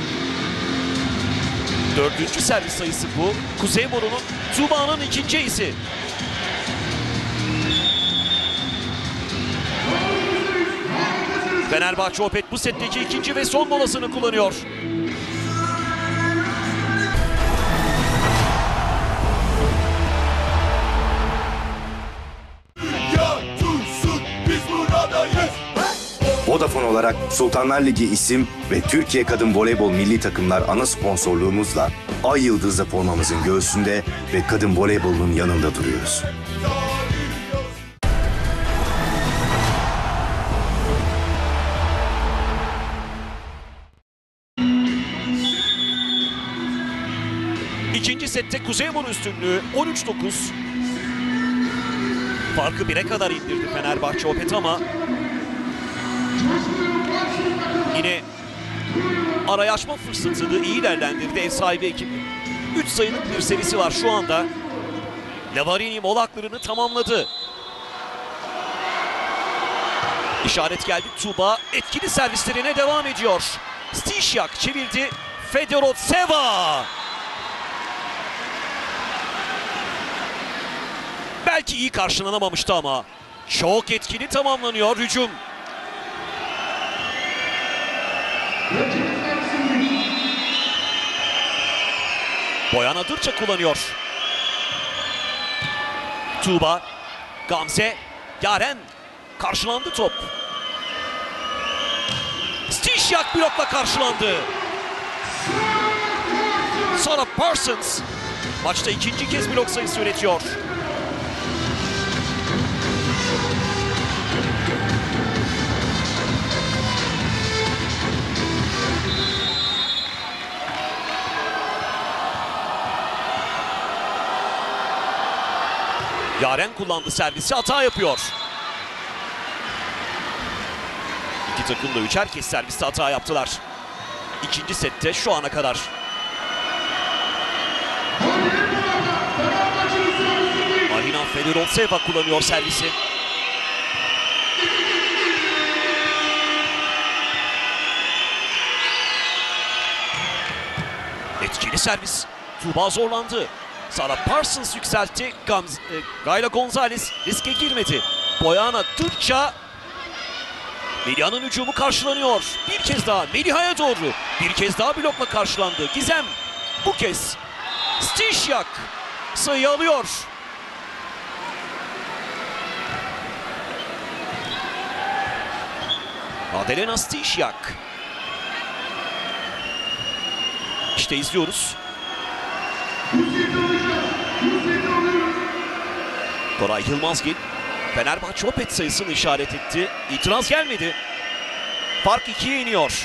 4. servis sayısı bu. Kuzeyboru'nun, Tuğba'nın ikinci iyisi. Fenerbahçe Opet bu setteki ikinci ve son molasını kullanıyor. Vodafone olarak Sultanlar Ligi isim ve Türkiye Kadın Voleybol Milli Takımlar ana sponsorluğumuzla Ay Yıldız'da formamızın göğsünde ve kadın voleybolunun yanında duruyoruz. İkinci sette Kuzeyboru üstünlüğü 13-9. Farkı 1'e kadar indirdi Fenerbahçe Opet ama yine araya açma fırsatını iyi değerlendirdi ev sahibi ekip. 3 sayılık bir serisi var şu anda. Lavarini mola haklarını tamamladı. İşaret geldi. Tuğba etkili servislerine devam ediyor. Stişyak çevirdi. Fedoroseva. Belki iyi karşılanamamıştı ama çok etkili tamamlanıyor hücum. Boyana Dırça kullanıyor. Tuğba, Gamze, Yaren. Karşılandı top. Stişyak blokla karşılandı. Sonra Parsons maçta ikinci kez blok sayısı üretiyor. Yaren kullandı servisi, hata yapıyor. İki takım da üçer kez serviste hata yaptılar. İkinci sette şu ana kadar. Arina Fedoroseva kullanıyor servisi. Etkili servis. Tuğba zorlandı. Sara Parsons yükseltti. Gayla Gonzalez riske girmedi. Boyana Dırça. Meliha'nın hücumu karşılanıyor. Bir kez daha Meliha'ya doğru. Bir kez daha blokla karşılandı. Gizem bu kez. Stişyak sayı alıyor. Adelena Stişyak. İşte izliyoruz. Koray Yılmazgil Fenerbahçe Opet sayısını işaret etti. İtiraz gelmedi. Fark 2'ye iniyor.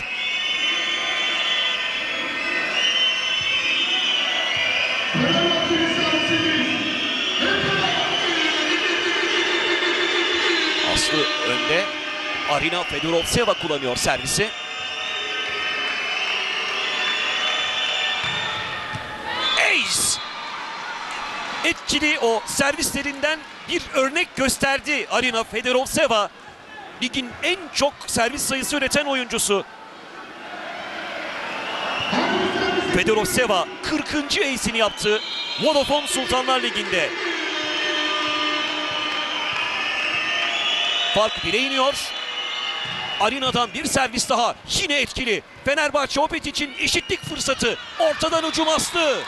Aslı önde. Arina Fedoroseva kullanıyor servisi. Ace! Etkili o servislerinden bir örnek gösterdi Arina Fedoroseva. ligin en çok servis sayısı üreten oyuncusu. Fedorov-Seva 40. ace'ini yaptı Vodafone Sultanlar Ligi'nde. Fark 1'e iniyor. Arina'dan bir servis daha, yine etkili. Fenerbahçe Opet için eşitlik fırsatı. Ortadan hücum Aslı.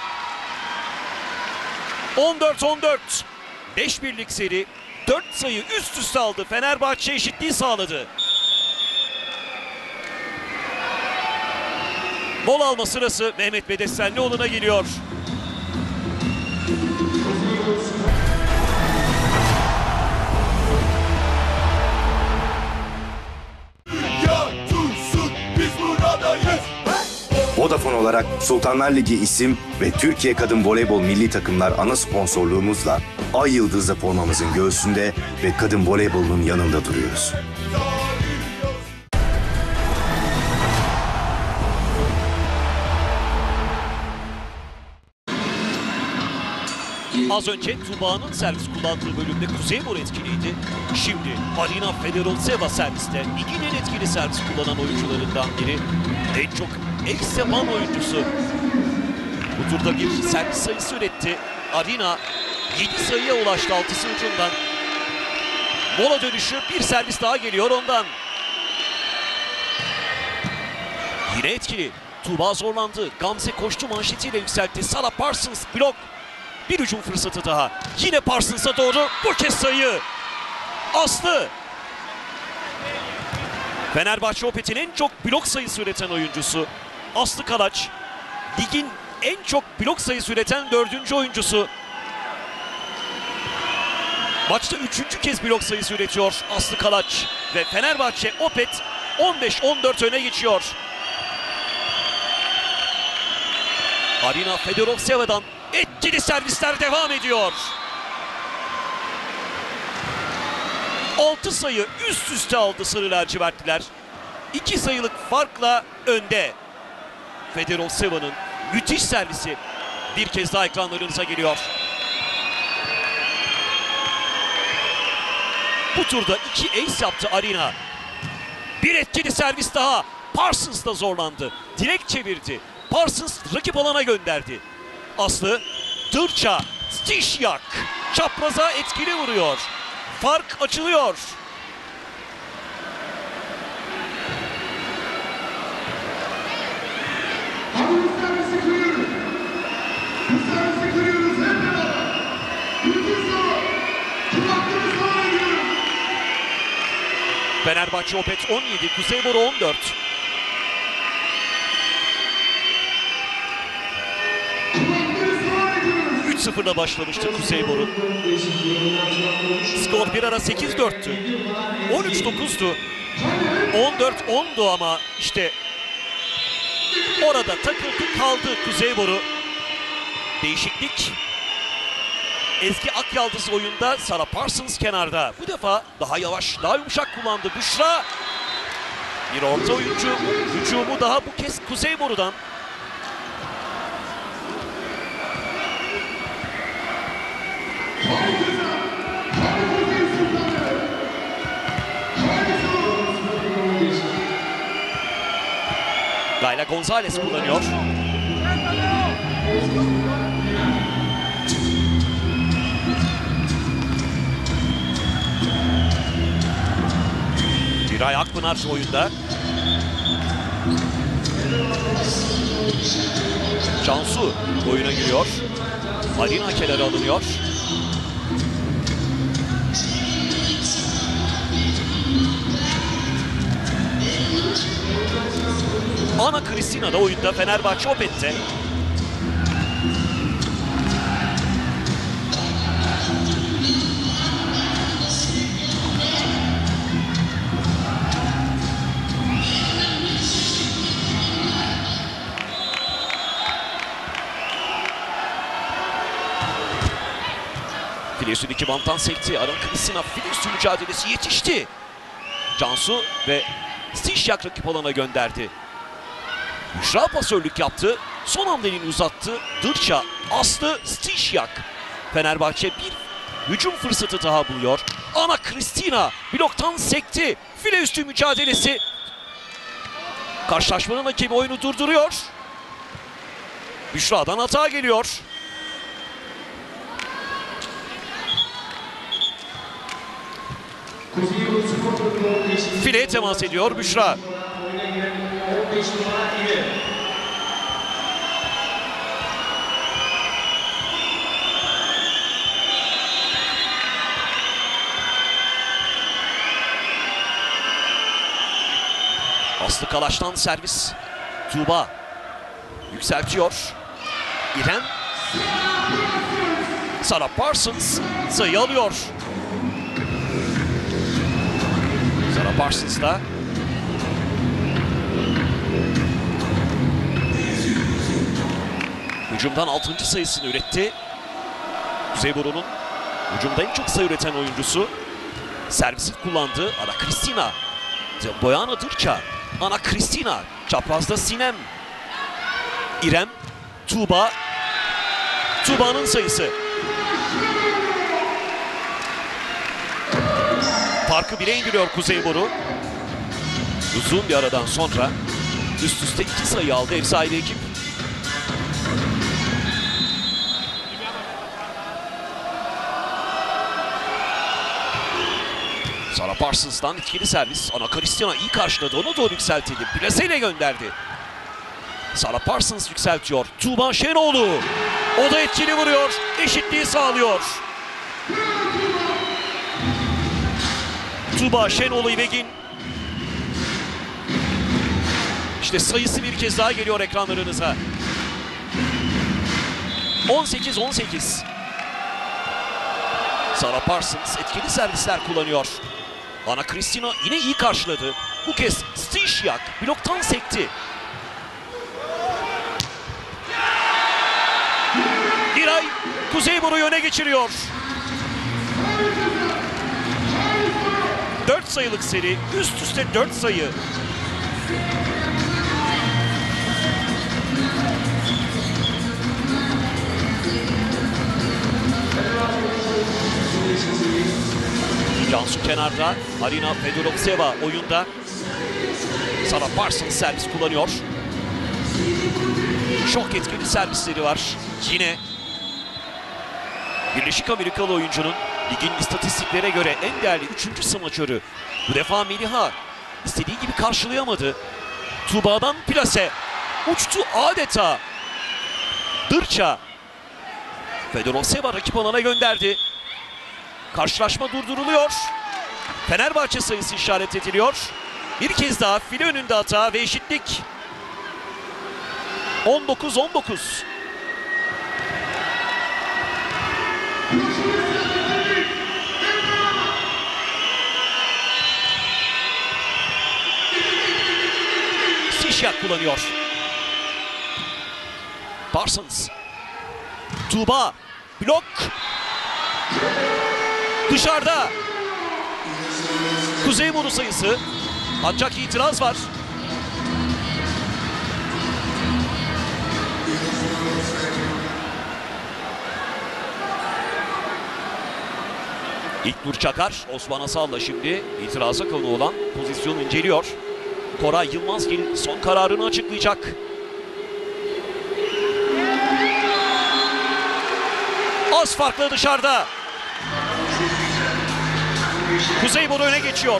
14-14. 5-1'lik seri. 4 sayı üst üste aldı. Fenerbahçe eşitliği sağladı. Gol alma sırası Mehmet Bedestenlioğlu'na geliyor. Vodafone olarak Sultanlar Ligi isim ve Türkiye Kadın Voleybol Milli Takımlar ana sponsorluğumuzla Ay Yıldız'da formamızın göğsünde ve kadın voleybolunun yanında duruyoruz. Az önce Tuba'nın servis kullandığı bölümde Kuzeybor etkiliydi. Şimdi Arina Fedorov-Seva serviste ligin en etkili servis kullanan oyuncularından biri. En çok eş sepan oyuncusu. Bu turda bir servis sayısı üretti. Arina 7 sayıya ulaştı 6'sı ucundan. Mola dönüşü bir servis daha geliyor ondan. Yine etkili. Tuba zorlandı. Gamze koştu manşetiyle yükseltti. Sarah Parsons blok. Bir hücum fırsatı daha. Yine Parsons'a doğru bu kez sayı. Aslı. Fenerbahçe Opet'in en çok blok sayısı üreten oyuncusu. Aslı Kalaç. Ligin en çok blok sayısı üreten 4. oyuncusu. Maçta 3. kez blok sayısı üretiyor Aslı Kalaç. Ve Fenerbahçe Opet 15-14 öne geçiyor. Arina Fedorov-Seva'dan etkili servisler devam ediyor. 6 sayı üst üste aldı Sarı Lacivertliler. 2 sayılık farkla önde. Fedorov-Seva'nın müthiş servisi bir kez daha ekranlarınıza geliyor. Bu turda 2 ace yaptı Arina. Bir etkili servis daha. Parsons da zorlandı. Direkt çevirdi. Parsons rakip alana gönderdi. Aslı, Dırça, Stişyak çapraza etkili vuruyor. Fark açılıyor. Fenerbahçe Opet 17, Kuzeybor 14. ...0'da başlamıştı Kuzeybor'un. Skor bir ara 8-4'tü. 13-9'du. 14-10'du ama işte orada takıldı kaldı Kuzeybor'u. Değişiklik. Ezgi Akyaldız oyunda, Sarah Parsons kenarda. Bu defa daha yavaş, daha yumuşak kullandı Büşra. Bir orta oyuncu hücumu daha bu kez Kuzeybor'dan. Gayla Gonzalez kullanıyor. Giray Akpınar oyunda. Cansu oyuna giriyor. Arina kenara alınıyor. Ana Kristina da oyunda Fenerbahçe Opet'te. File üstündeki banttan sekti. Ana Kristina file üstü mücadelesi yetişti. Cansu ve Stişyak rakip alana gönderdi. Büşra pasörlük yaptı. Son hamleliğini uzattı. Dırça, Aslı, Stişyak. Fenerbahçe bir hücum fırsatı daha buluyor. Ana Cristina bloktan sekti. File üstü mücadelesi. Karşılaşmanın hakemi oyunu durduruyor. Büşra'dan hata geliyor. Fileye temas ediyor Büşra. Aslı Kalaş'tan servis. Tuğba yükseltiyor. İrem. Sarah Parsons sayı alıyor. Sarah Parsons da hücumdan 6. sayısını üretti. Kuzeyburnu'nun hücumda en çok sayı üreten oyuncusu. Servisi kullandı. Ana Cristina. Boyana Dırça. Ana Cristina. Çaprazda Sinem. İrem. Tuğba. Tuğba'nın sayısı. Farkı 1'e indiriyor Kuzeyburnu. Uzun bir aradan sonra üst üste 2 sayı aldı ev sahibi ekip. Sarah Parsons'tan etkili servis. Ana Cristina iyi karşıladı. Ona doğru yükseltildi. Plaseyle gönderdi. Sarah Parsons yükseltiyor. Tuğba Şenoğlu. O da etkili vuruyor. Eşitliği sağlıyor. Tuğba Şenoğlu İvegin. İşte sayısı bir kez daha geliyor ekranlarınıza. 18-18. Sarah Parsons etkili servisler kullanıyor. Ana Cristina yine iyi karşıladı. Bu kez Stishyak bloktan sekti. İray Kuzeyburnu'yu öne geçiriyor. 4 sayılık seri, üst üste 4 sayı. Cansu kenarda, Arina Fedorovseva oyunda. Sarah Parsons servis kullanıyor. Çok etkili servisleri var. Yine Birleşik Amerikalı oyuncunun ligin istatistiklere göre en değerli 3. smaçörü. Bu defa Meliha istediği gibi karşılayamadı. Tuğba'dan plase. Uçtu adeta. Dırça. Fedorovseva rakip alana gönderdi. Karşılaşma durduruluyor. Fenerbahçe sayısı işaret ediliyor. Bir kez daha file önünde hata ve eşitlik. 19-19. Stishyak kullanıyor. Parsons. Tuğba. Blok. Dışarıda. Kuzeyburnu sayısı. Ancak itiraz var. İlk Nur Çakar, Osman Asal'la şimdi itiraza konu olan pozisyonu inceliyor. Koray Yılmazgil son kararını açıklayacak. Az farklı dışarıda. Kuzeyburnu öne geçiyor.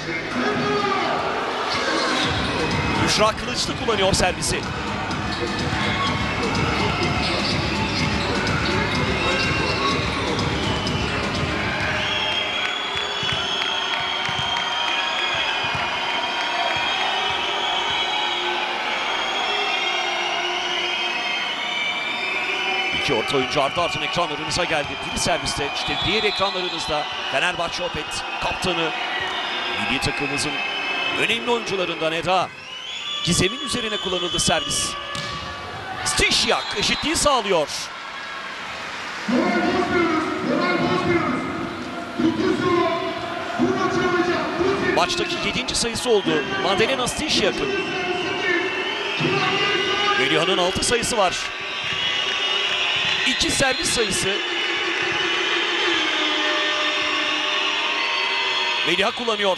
Büşra Kılıçlı kullanıyor servisi. İki orta oyuncu ardı ardına ekranlarınıza geldi. Biri serviste, işte diğer ekranlarınızda Fenerbahçe Opet kaptanı, milli takımımızın önemli oyuncularından Eda. Gizem'in üzerine kullanıldı servis. Stishyak eşitliği sağlıyor. Maçtaki 7. sayısı oldu Madalena Stishyak'ın. Meliha'nın 6 sayısı var. 2 servis sayısı. Meliha kullanıyor.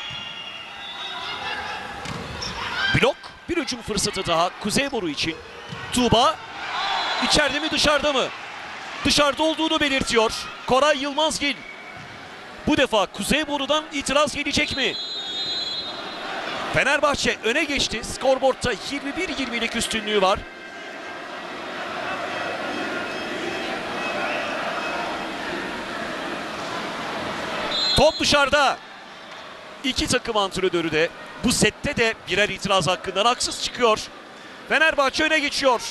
Blok, bir hücum fırsatı daha Kuzeyboru için. Tuğba içeride mi dışarıda mı? Dışarıda olduğunu belirtiyor Koray Yılmazgil. Bu defa Kuzeyboru'dan itiraz gelecek mi? Fenerbahçe öne geçti. Skorboardta 21-20'lik üstünlüğü var. Top dışarıda. İki takım antrenörü de bu sette de birer itiraz hakkından haksız çıkıyor. Fenerbahçe öne geçiyor.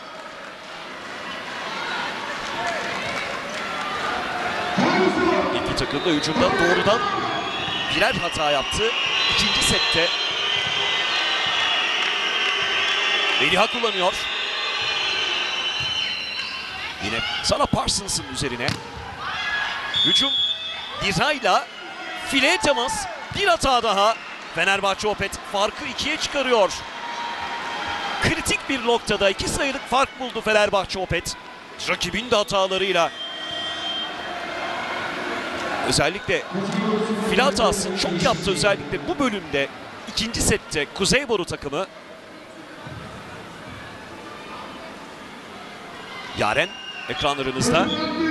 İki takım da hücumda doğrudan birer hata yaptı. İkinci sette Meliha kullanıyor. Yine Sarah Parsons'ın üzerine. Hücum Dizay'la fileye temas, bir hata daha. Fenerbahçe Opet farkı 2'ye çıkarıyor. Kritik bir noktada 2 sayılık fark buldu Fenerbahçe Opet. Rakibin de hatalarıyla. Özellikle file hatası çok yaptı özellikle bu bölümde. İkinci sette Kuzeyboru takımı. Yaren ekranlarınızda.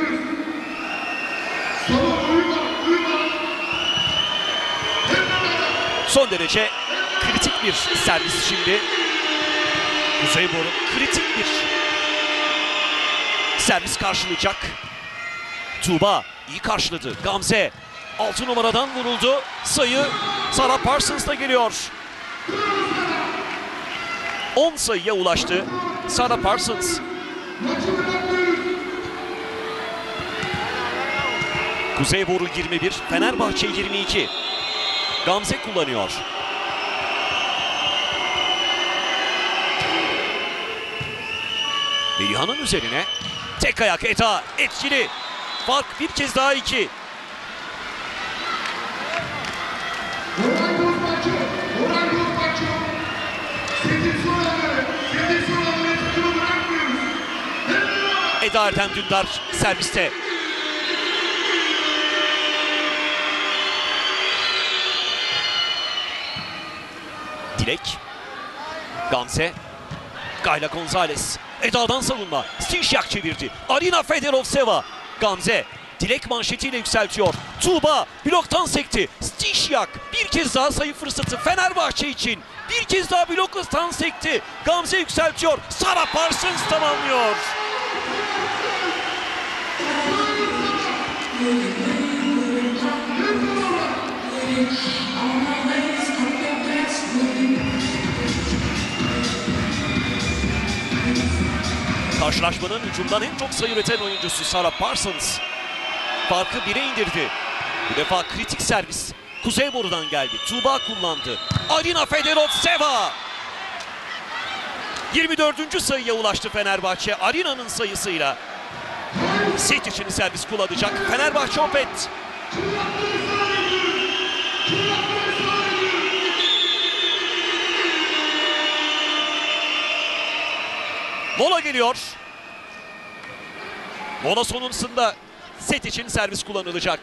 Son derece kritik bir servis şimdi. Kuzeyboru kritik bir servis karşılayacak. Tuğba iyi karşıladı. Gamze 6 numaradan vuruldu. Sayı Sarah Parsons'ta geliyor. 10 sayıya ulaştı Sarah Parsons. Kuzeyboru 21, Fenerbahçe 22. Gamze kullanıyor. Meliha'nın üzerine tek ayak Eda etkili. Fark bir kez daha 2. Eda Erdem Dündar serviste. Dilek. Gamze. Gayla Gonzalez. Eda'dan savunma. Stinşyak çevirdi. Arina Federovseva. Gamze. Dilek manşetiyle yükseltiyor. Tuğba bloktan sekti. Stinşyak bir kez daha sayı fırsatı Fenerbahçe için. Bir kez daha bloktan sekti. Gamze yükseltiyor. Sarah Parsons tamamlıyor. Karşılaşmanın hücumdan en çok sayı üreten oyuncusu Sarah Parsons. Farkı 1'e indirdi. Bu defa kritik servis Kuzeyboru'dan geldi. Tuğba kullandı. Arina Federovseva. 24. sayıya ulaştı Fenerbahçe. Arina'nın sayısıyla. Set için servis kullanacak Fenerbahçe Opet. Mola geliyor. Mola sonrasında set için servis kullanılacak.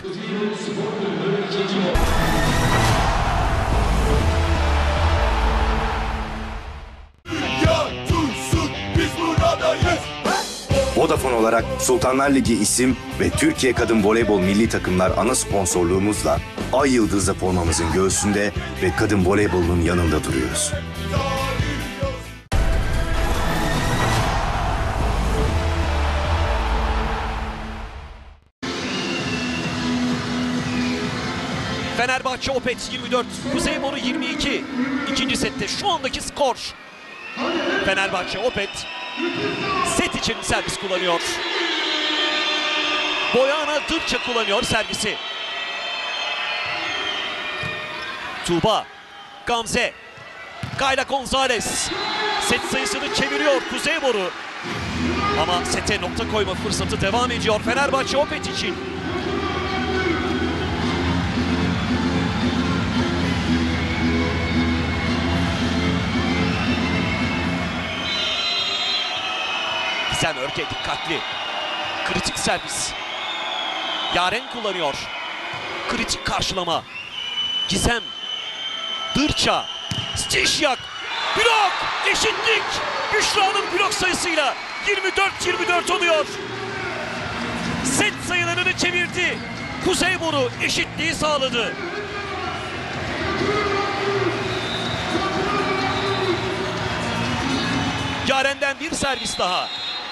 Vodafone olarak Sultanlar Ligi isim ve Türkiye Kadın Voleybol Milli Takımlar ana sponsorluğumuzla Ay Yıldız'da formamızın göğsünde ve kadın voleybolunun yanında duruyoruz. Fenerbahçe Opet 24, Kuzeyboru 22. İkinci sette şu andaki skor. Fenerbahçe Opet set için servis kullanıyor. Boyana Dırça kullanıyor servisi. Tuğba, Gamze, Gayla Gonzalez. Set sayısını çeviriyor Kuzeyboru. Ama sete nokta koyma fırsatı devam ediyor Fenerbahçe Opet için. Gizem Örke dikkatli. Kritik servis. Yaren kullanıyor. Kritik karşılama. Gizem. Dırça. Stişyak. Blok. Eşitlik. Büşra'nın blok sayısıyla 24-24 oluyor. Set sayılarını çevirdi. Kuzeyboru eşitliği sağladı. Yaren'den bir servis daha.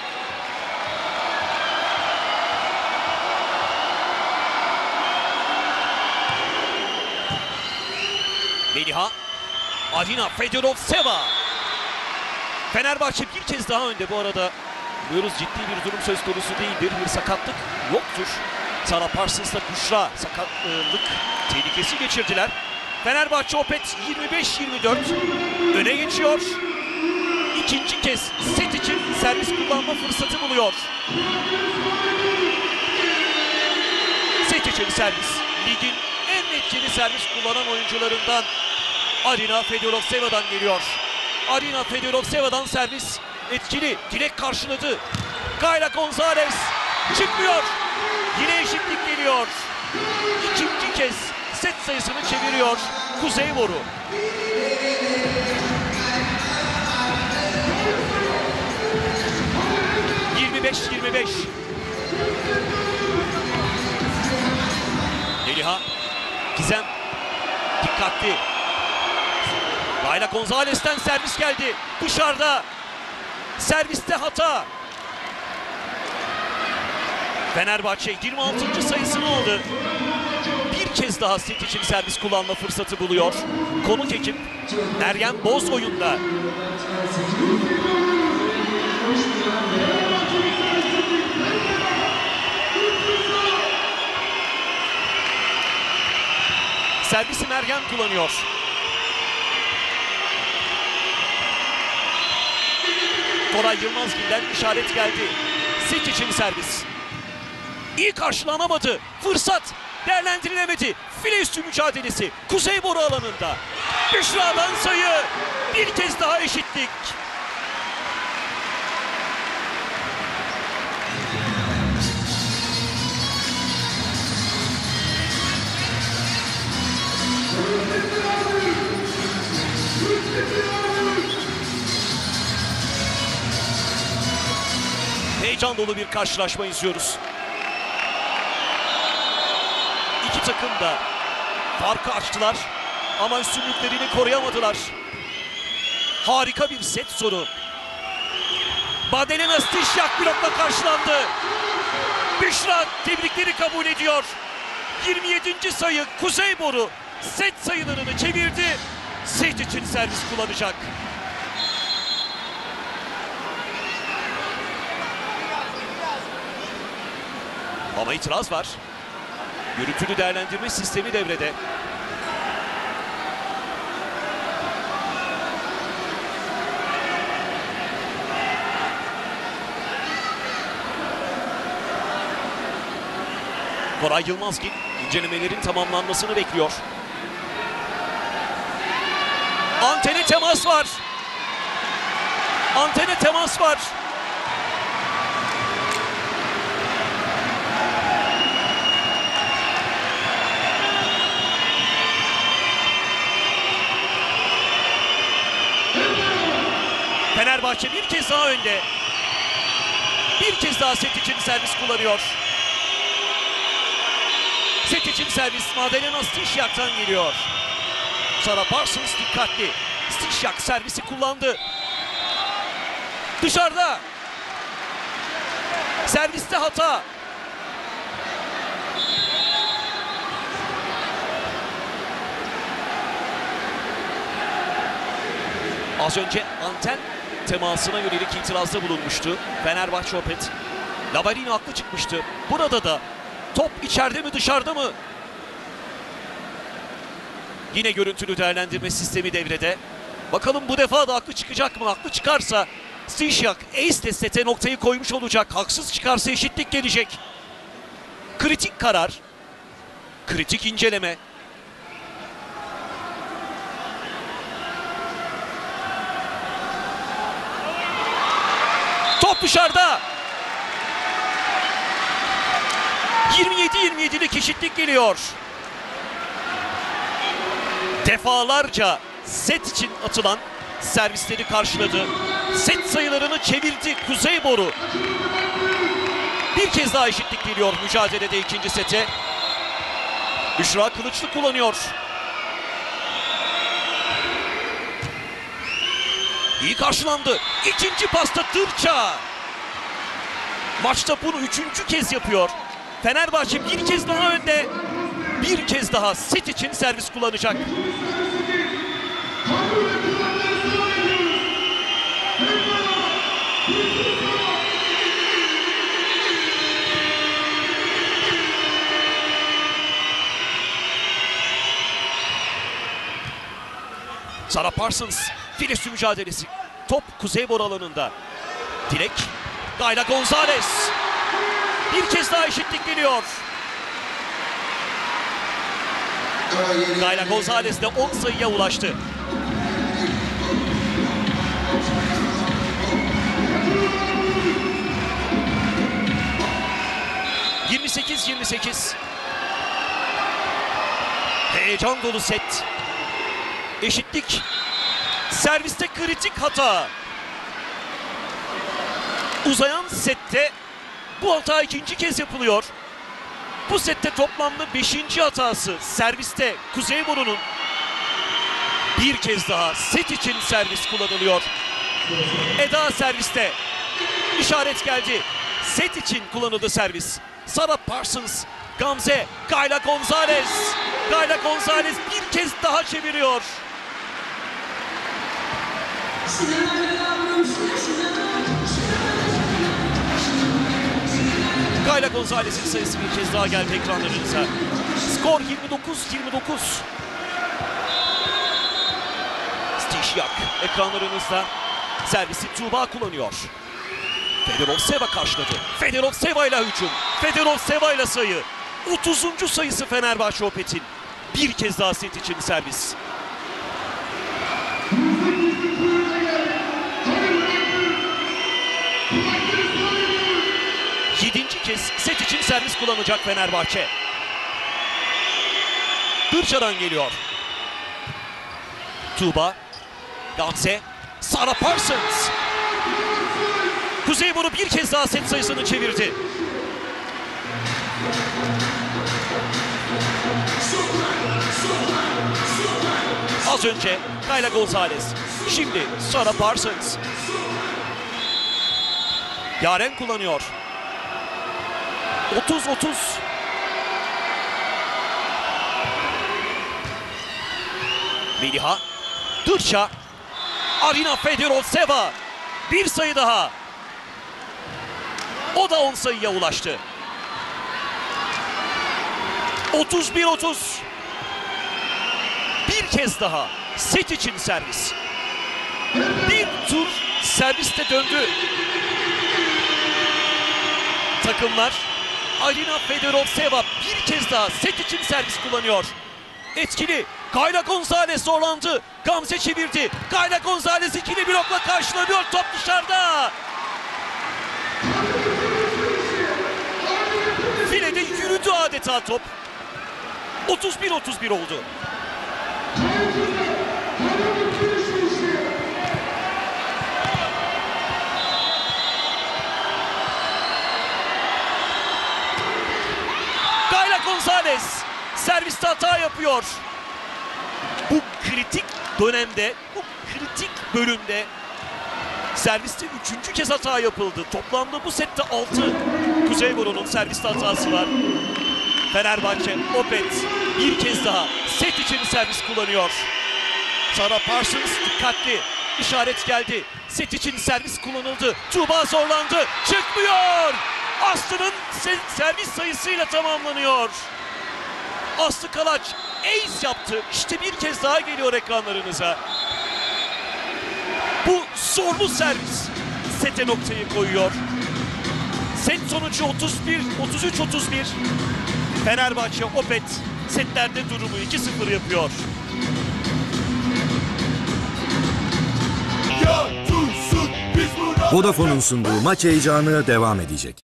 Meliha. Arina Fedorovtseva. Fenerbahçe bir kez daha önde bu arada. Biliyoruz ciddi bir durum söz konusu değildir. Bir sakatlık yoktur. Sara Parsons'la Büşra sakatlık tehlikesi geçirdiler. Fenerbahçe Opet 25-24 öne geçiyor. İkinci kez set için servis kullanma fırsatı buluyor. Set için servis. Ligin en etkili servis kullanan oyuncularından Arina Fedorovtseva'dan geliyor. Arina Fedorovtseva'dan servis etkili. Dilek karşıladı. Gayla Gonzalez çıkmıyor. Yine eşitlik geliyor. İkinci kez set sayısını çeviriyor Kuzeyboru. Meliha. Gizem. Dikkatli. Gayla Gonzalez'ten servis geldi. Dışarıda. Serviste hata. Fenerbahçe 26. sayısını aldı. Bir kez daha set için servis kullanma fırsatı buluyor. Konuk ekip Meryem Boz oyunda. Servisi Meryem kullanıyor. Koray Yılmazgil'den işaret geldi. Set için servis. İyi karşılanamadı. Fırsat değerlendirilemedi. File üstü mücadelesi Kuzeyboru alanında. Büşra'dan sayı. Bir kez daha eşitlik. Heyecan dolu bir karşılaşma izliyoruz. İki takım da farkı açtılar ama üstünlüklerini koruyamadılar. Harika bir set sonu. Madalena Stişyak blokla karşılandı. Büşra tebrikleri kabul ediyor. 27. sayı Kuzeyboru set sayılarını çevirdi. Set için servis kullanacak. Ama itiraz var. Görüntülü değerlendirme sistemi devrede. Koray Yılmazgil incelemelerin tamamlanmasını bekliyor. Antene temas var. Antene temas var. Fenerbahçe bir kez daha önde. Bir kez daha set için servis kullanıyor. Set için servis Madalena Stişyak'tan geliyor. Sara Parsons dikkatli. Stişyak servisi kullandı. Dışarıda. Serviste hata. Az önce anten temasına yönelik itirazda bulunmuştu Fenerbahçe Opet. Lavarini haklı çıkmıştı. Burada da top içeride mi dışarıda mı? Yine görüntülü değerlendirme sistemi devrede. Bakalım bu defa da haklı çıkacak mı? Haklı çıkarsa Stişyak ace sete noktayı koymuş olacak. Haksız çıkarsa eşitlik gelecek. Kritik karar. Kritik inceleme. Top dışarıda. 27-27'lik eşitlik geliyor. Defalarca set için atılan servisleri karşıladı. Set sayılarını çevirdi Kuzeyboru. Bir kez daha eşitlik geliyor mücadelede ikinci sete. Büşra Kılıçlı kullanıyor. İyi karşılandı. İkinci pasta Tırça. Maçta bunu üçüncü kez yapıyor. Fenerbahçe bir kez daha önde. Bir kez daha set için servis kullanacak. Sarah Parsons file üstü mücadelesi. Top Kuzeyboru alanında. Dilek, Gayla Gonzalez. Bir kez daha eşitlik geliyor. Gayla Gonzalez de 10 sayıya ulaştı. ...28-28. Heyecan dolu set. Eşitlik. Serviste kritik hata. Uzayan sette bu hata ikinci kez yapılıyor. Bu sette toplamda 5. hatası serviste Kuzeyboru'nun. Bir kez daha set için servis kullanılıyor. Eda serviste. İşaret geldi. Set için kullanıldı servis. Sarah Parsons, Gamze, Gayla Gonzalez. Gayla Gonzalez bir kez daha çeviriyor. Gayla Gonzalez'in sayısı bir kez daha geldi ekranlarınıza. Skor 29-29. Stişyak ekranlarınızda. Servisi Tuğba kullanıyor. Fedorovseva karşıladı. Fedorovseva ile hücum. Fedorovseva ile sayı. 30. sayısı Fenerbahçe Opet'in. Bir kez daha set için servis. Yedinci kez set için servis kullanacak Fenerbahçe. Dırça'dan geliyor. Tuğba, Gamze, Sarah Parsons. Kuzeyboru bir kez daha set sayısını çevirdi. Az önce Gayla Gonzalez. Şimdi Sarah Parsons. Yaren kullanıyor. 30-30. Meliha, Dırça, Arina Fedorovseva. Bir sayı daha. O da 10 sayıya ulaştı. 31-30. Bir kez daha set için servis. Bir tur serviste döndü. Takımlar Arina Fedorovseva bir kez daha set için servis kullanıyor. Etkili. Gayla Gonzalez zorlandı. Gamze çevirdi. Gayla Gonzalez ikili blokla karşılanıyor. Top dışarıda. Filede yürüdü adeta top. 31-31 oldu. Gayla Gonzalez serviste hata yapıyor. Bu kritik dönemde, bu kritik bölümde serviste 3. kez hata yapıldı. Toplamda bu sette 6 Kuzeyboru'nun serviste hatası var. Fenerbahçe, Opet bir kez daha set için servis kullanıyor. Sarah Parsons dikkatli. İşaret geldi. Set için servis kullanıldı. Tuğba zorlandı. Çıkmıyor. Aslı'nın servis sayısıyla tamamlanıyor. Aslı Kalaç ace yaptı. İşte bir kez daha geliyor ekranlarınıza. Bu zorlu servis sete noktayı koyuyor. Set sonucu 33-31. Fenerbahçe Opet setlerde durumu 2-0 yapıyor. Vodafone'un sunduğu maç heyecanı devam edecek.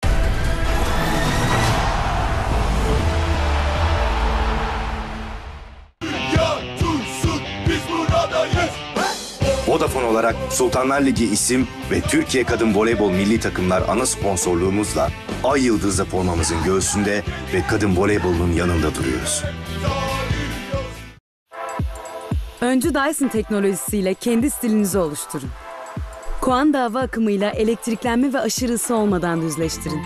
Vodafone olarak Sultanlar Ligi isim ve Türkiye Kadın Voleybol Milli Takımlar ana sponsorluğumuzla Ay Yıldızlı formamızın göğsünde ve kadın voleybolunun yanında duruyoruz. Öncü Dyson teknolojisiyle kendi stilinizi oluşturun. Coanda hava akımıyla elektriklenme ve aşırı ısı olmadan düzleştirin.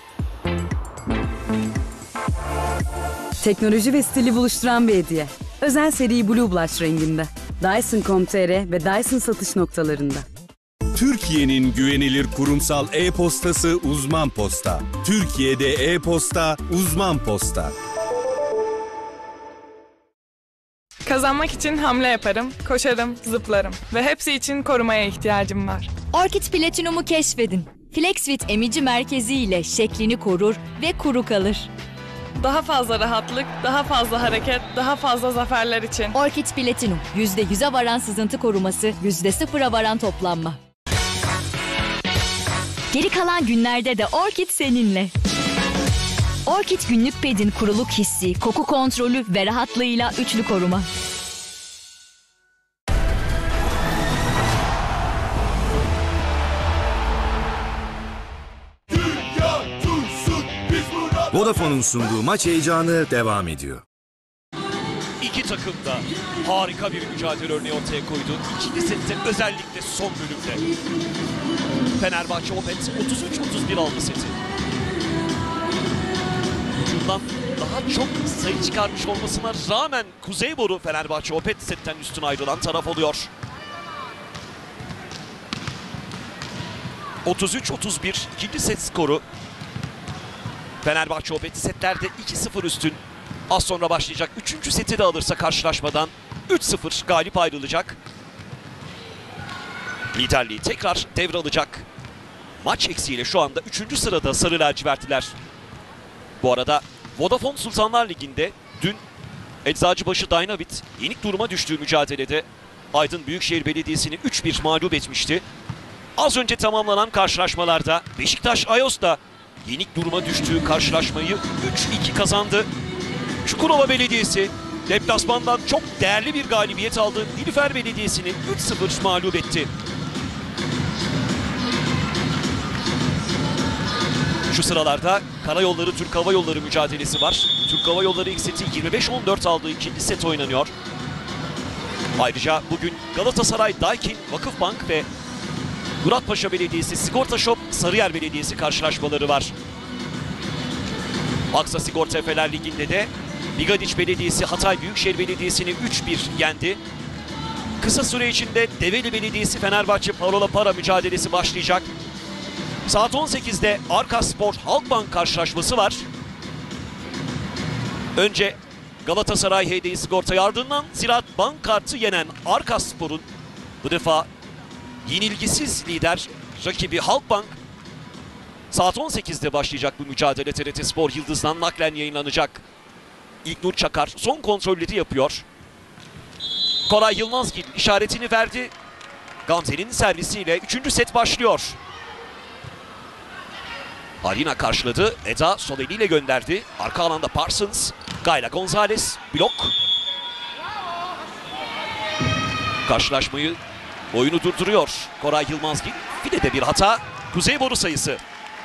Teknoloji ve stili buluşturan bir hediye. Özel seri Blue Blush renginde. Dyson.com.tr ve Dyson satış noktalarında. Türkiye'nin güvenilir kurumsal e-postası Uzman Posta. Türkiye'de e-posta Uzman Posta. Kazanmak için hamle yaparım, koşarım, zıplarım ve hepsi için korumaya ihtiyacım var. Orkid Platinum'u keşfedin. FlexFit emici merkezi ile şeklini korur ve kuru kalır. Daha fazla rahatlık, daha fazla hareket, daha fazla zaferler için. Orkid Platinum, %100'e varan sızıntı koruması, %0'a varan toplanma. Geri kalan günlerde de Orkid seninle. Orkid günlük pedin kuruluk hissi, koku kontrolü ve rahatlığıyla üçlü koruma. Vodafone'un sunduğu maç heyecanı devam ediyor. İki takım da harika bir mücadele örneği ortaya koydu. İkinci sette özellikle son bölümde. Fenerbahçe Opet 33-31 aldı seti. Hücumdan daha çok sayı çıkarmış olmasına rağmen Kuzeyboru Fenerbahçe Opet setten üstün ayrılan taraf oluyor. 33-31 ikinci set skoru. Fenerbahçe Opet setlerde 2-0 üstün. Az sonra başlayacak 3. seti de alırsa karşılaşmadan 3-0 galip ayrılacak. Liderliği tekrar devralacak. Maç eksiğiyle şu anda 3. sırada Sarı Lacivertliler. Bu arada Vodafone Sultanlar Ligi'nde dün Eczacıbaşı Dynavit yenik duruma düştüğü mücadelede Aydın Büyükşehir Belediyesi'ni 3-1 mağlup etmişti. Az önce tamamlanan karşılaşmalarda Beşiktaş Ayos da yenik duruma düştüğü karşılaşmayı 3-2 kazandı. Çukurova Belediyesi deplasmandan çok değerli bir galibiyet aldı. Nilüfer Belediyesi'ni 3-0 mağlup etti. Şu sıralarda Karayolları Türk Hava Yolları mücadelesi var. Türk Hava Yolları ilk seti 25-14 aldığı ikinci set oynanıyor. Ayrıca bugün Galatasaray, Daikin, Vakıfbank ve Muratpaşa Belediyesi, Sigorta Shop, Sarıyer Belediyesi karşılaşmaları var. Aksa Sigorta Efeler Ligi'nde de Bigadiç Belediyesi Hatay Büyükşehir Belediyesi'ni 3-1 yendi. Kısa süre içinde Develi Belediyesi Fenerbahçe Parola Para mücadelesi başlayacak. Saat 18'de Arkaspor Halkbank karşılaşması var. Önce Galatasaray HDI Sigorta'yı, ardından Ziraat Bank Kart'ı yenen Arkaspor'un bu defa yenilgisiz lider rakibi Halkbank. Saat 18'de başlayacak bu mücadele. TRT Spor Yıldız'dan naklen yayınlanacak. İlknur Çakar son kontrolleri yapıyor. Koray Yılmazgil işaretini verdi. Gamze'nin servisiyle 3. set başlıyor. Alina karşıladı. Eda sol eliyle gönderdi. Arka alanda Parsons. Gayla Gonzalez. Blok. Karşılaşmayı, oyunu durduruyor Koray Yılmazgil. Filede bir hata. Kuzeyboru sayısı.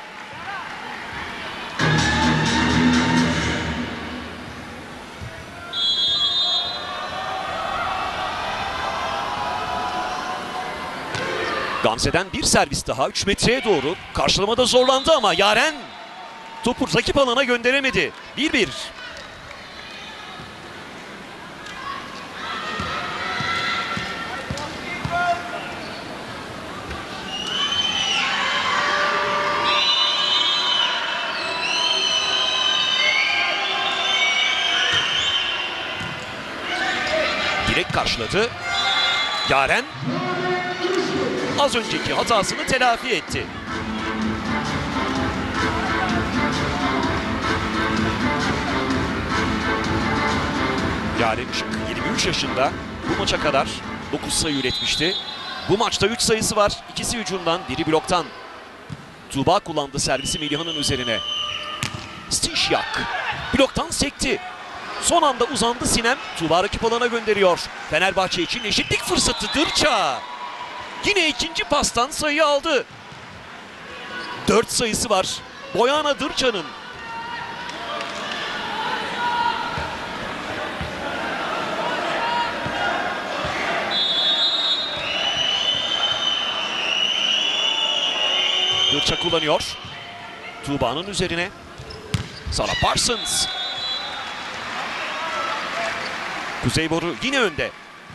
Gamze'den bir servis daha 3 metreye doğru. Karşılamada zorlandı ama Yaren topu rakip alana gönderemedi. 1-1. Direkt karşıladı. Yaren az önceki hatasını telafi etti. Yaren Işık 23 yaşında, bu maça kadar 9 sayı üretmişti. Bu maçta 3 sayısı var. İkisi hücumdan, biri bloktan. Tuğba kullandı servisi Meliha'nın üzerine. Stişyak bloktan sekti. Son anda uzandı Sinem. Tuğba rakip alana gönderiyor. Fenerbahçe için eşitlik fırsatı. Dırça Yine ikinci pastan sayı aldı. 4 sayısı var Bojana Dırça'nın. Dırça kullanıyor. Tuğba'nın üzerine. Sarah Parsons. Kuzeyboru yine önde.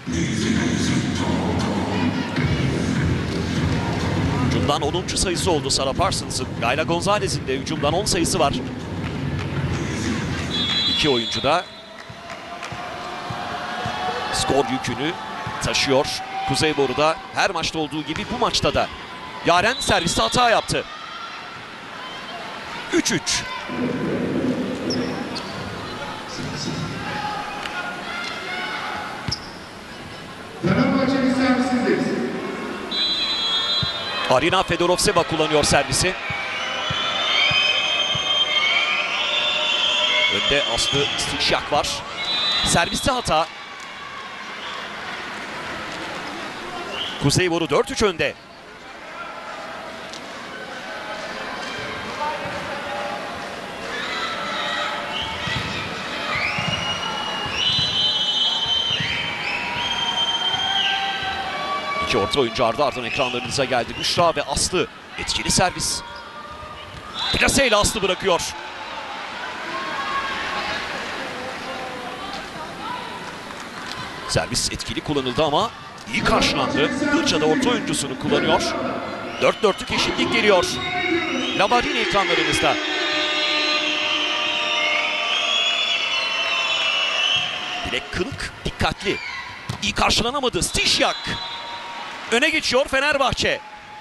Hücumdan 10. sayısı oldu Sarah Parsons'ın. Gayla Gonzalez'in de hücumdan 10 sayısı var. İki oyuncu da skor yükünü taşıyor. Kuzeyboru'da her maçta olduğu gibi bu maçta da Yaren serviste hata yaptı. 3-3. Fenerbahçe'nin servisindeyiz. Arina Fedorovseva kullanıyor servisi. Önde Aslı Stikşak var. Serviste hata. Kuzeyboru 4-3 önde. İki orta oyuncu ardı ardına ekranlarınıza geldi. Büşra ve Aslı etkili servis. Plaseyle Aslı bırakıyor. Servis etkili kullanıldı ama iyi karşılandı. Dırça da orta oyuncusunu kullanıyor. 4-4'lük eşitlik geliyor. Lavarini ekranlarınızda. Dilek Kınık dikkatli. İyi karşılanamadı. Stişyak. Öne geçiyor Fenerbahçe.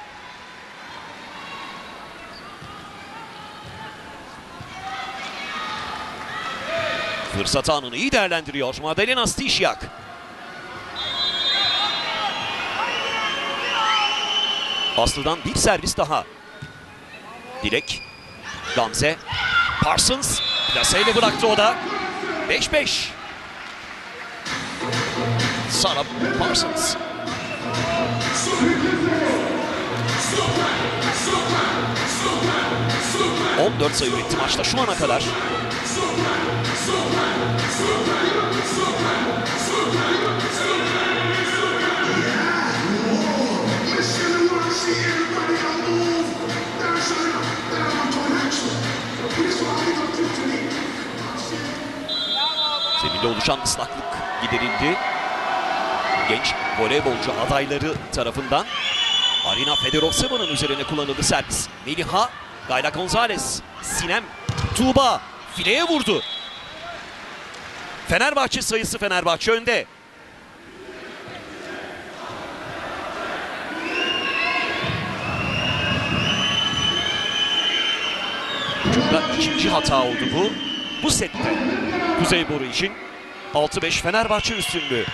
Fırsat anını iyi değerlendiriyor Madalena Stişyak. Aslı'dan bir servis daha. Dilek, Gamze, Parsons plaseyle bıraktı o da. 5-5. Sarah Parsons. 14 sayı üretti maçta şu ana kadar. Zeminde oluşan ıslaklık giderildi. Genç voleybolcu adayları tarafından Arina Fedorovseva'nın üzerine kullanıldı servis. Meliha, Gayla Gonzalez, Sinem, Tuğba fileye vurdu. Fenerbahçe sayısı, Fenerbahçe önde. Hücumda ikinci hata oldu bu. Bu sette Kuzeyboru için 6-5 Fenerbahçe üstünlüğü.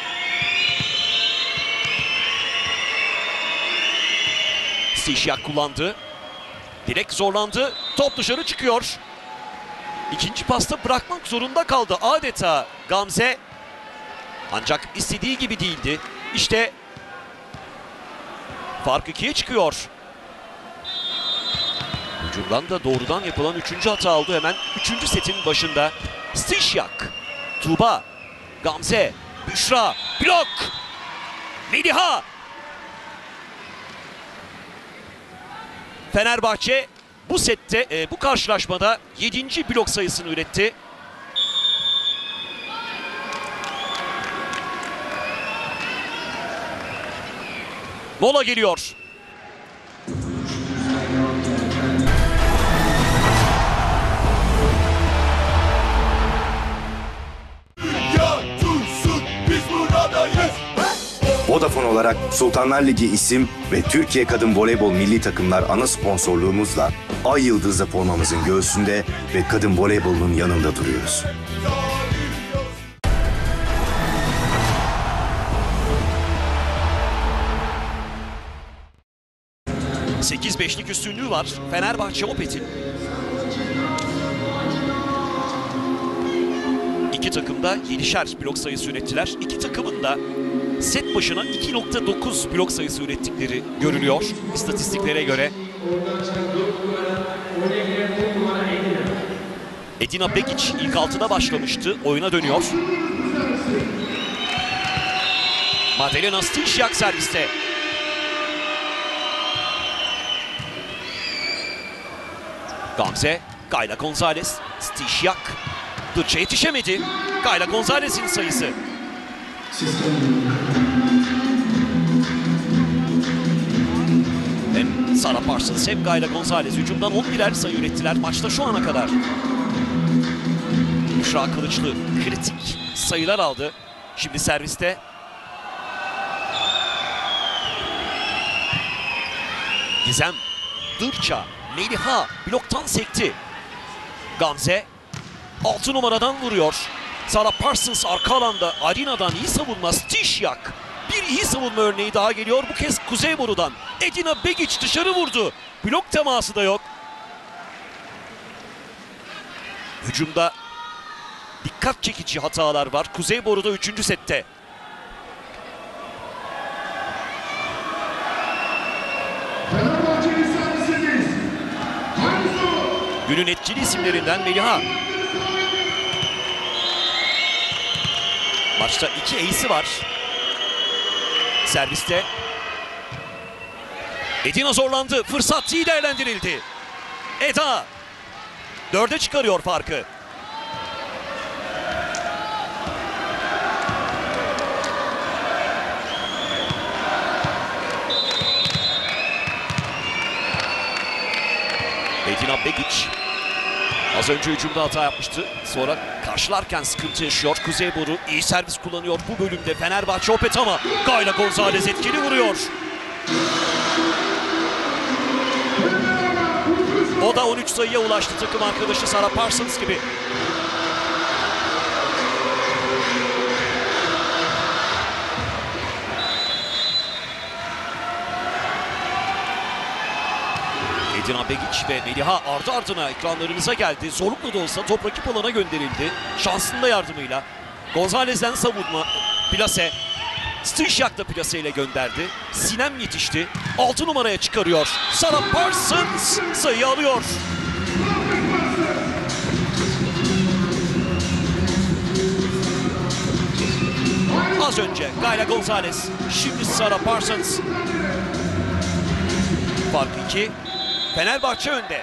Stişyak kullandı. Dilek zorlandı. Top dışarı çıkıyor. İkinci pasta bırakmak zorunda kaldı adeta Gamze. Ancak istediği gibi değildi. İşte fark 2'ye çıkıyor. Hücumdan da doğrudan yapılan 3. hata oldu hemen 3. setin başında. Stişyak, Tuğba, Gamze, Büşra, blok, Meliha. Fenerbahçe bu sette, bu karşılaşmada 7. blok sayısını üretti. Mola geliyor. Vodafone olarak Sultanlar Ligi isim ve Türkiye Kadın Voleybol Milli Takımlar ana sponsorluğumuzla Ay Yıldızlı formamızın göğsünde ve kadın voleybolunun yanında duruyoruz. 8-5'lik üstünlüğü var Fenerbahçe Opet'in. İki takım da 7'şer blok sayısı ürettiler. İki takımın da set başına 2.9 blok sayısı ürettikleri görülüyor istatistiklere göre. Edina Begic ilk 6'da başlamıştı. Oyuna dönüyor. Madalena Stishyak serviste. Gamze, Gayla Gonzalez, Stishyak. Dırça yetişemedi. Gayla Gonzalez'in sayısı. Hem Sarah Parsons hem Gayla Gonzalez hücumdan 11'er sayı ürettiler maçta şu ana kadar. Büşra Kılıçlı kritik sayılar aldı. Şimdi serviste. Gizem, Dırça, Meliha bloktan sekti. Gamze 6 numaradan vuruyor. Sarah Parsons arka alanda Arina'dan iyi savunma. Stishyak bir iyi savunma örneği daha geliyor. Bu kez Kuzeyboru'dan. Edina Begic dışarı vurdu. Blok teması da yok. Hücumda dikkat çekici hatalar var. Kuzeyboru'da 3. sette. Günün etkili isimlerinden Meliha. Maçta 2 ace'i var. Serviste. Edina zorlandı. Fırsat iyi değerlendirildi. Eda 4'e çıkarıyor farkı. Edina Begic az önce hücumda hata yapmıştı. Sonra karşılarken sıkıntı yaşıyor. Kuzeyboru iyi servis kullanıyor bu bölümde. Fenerbahçe Opet ama Gayla Gonzalez etkili vuruyor. O da 13 sayıya ulaştı takım arkadaşı Sarah Parsons gibi. Edina Begic ve Meliha ardı ardına ekranlarımıza geldi. Zorlukla da olsa top rakip alana gönderildi. Şansının da yardımıyla. Gonzalez'den savunma. Plase. Stishyak da plase ile gönderdi. Sinem yetişti. 6 numaraya çıkarıyor. Sarah Parsons sayı alıyor. Az önce Gayla Gonzalez. Şimdi Sarah Parsons. Fark 2. Fenerbahçe önde.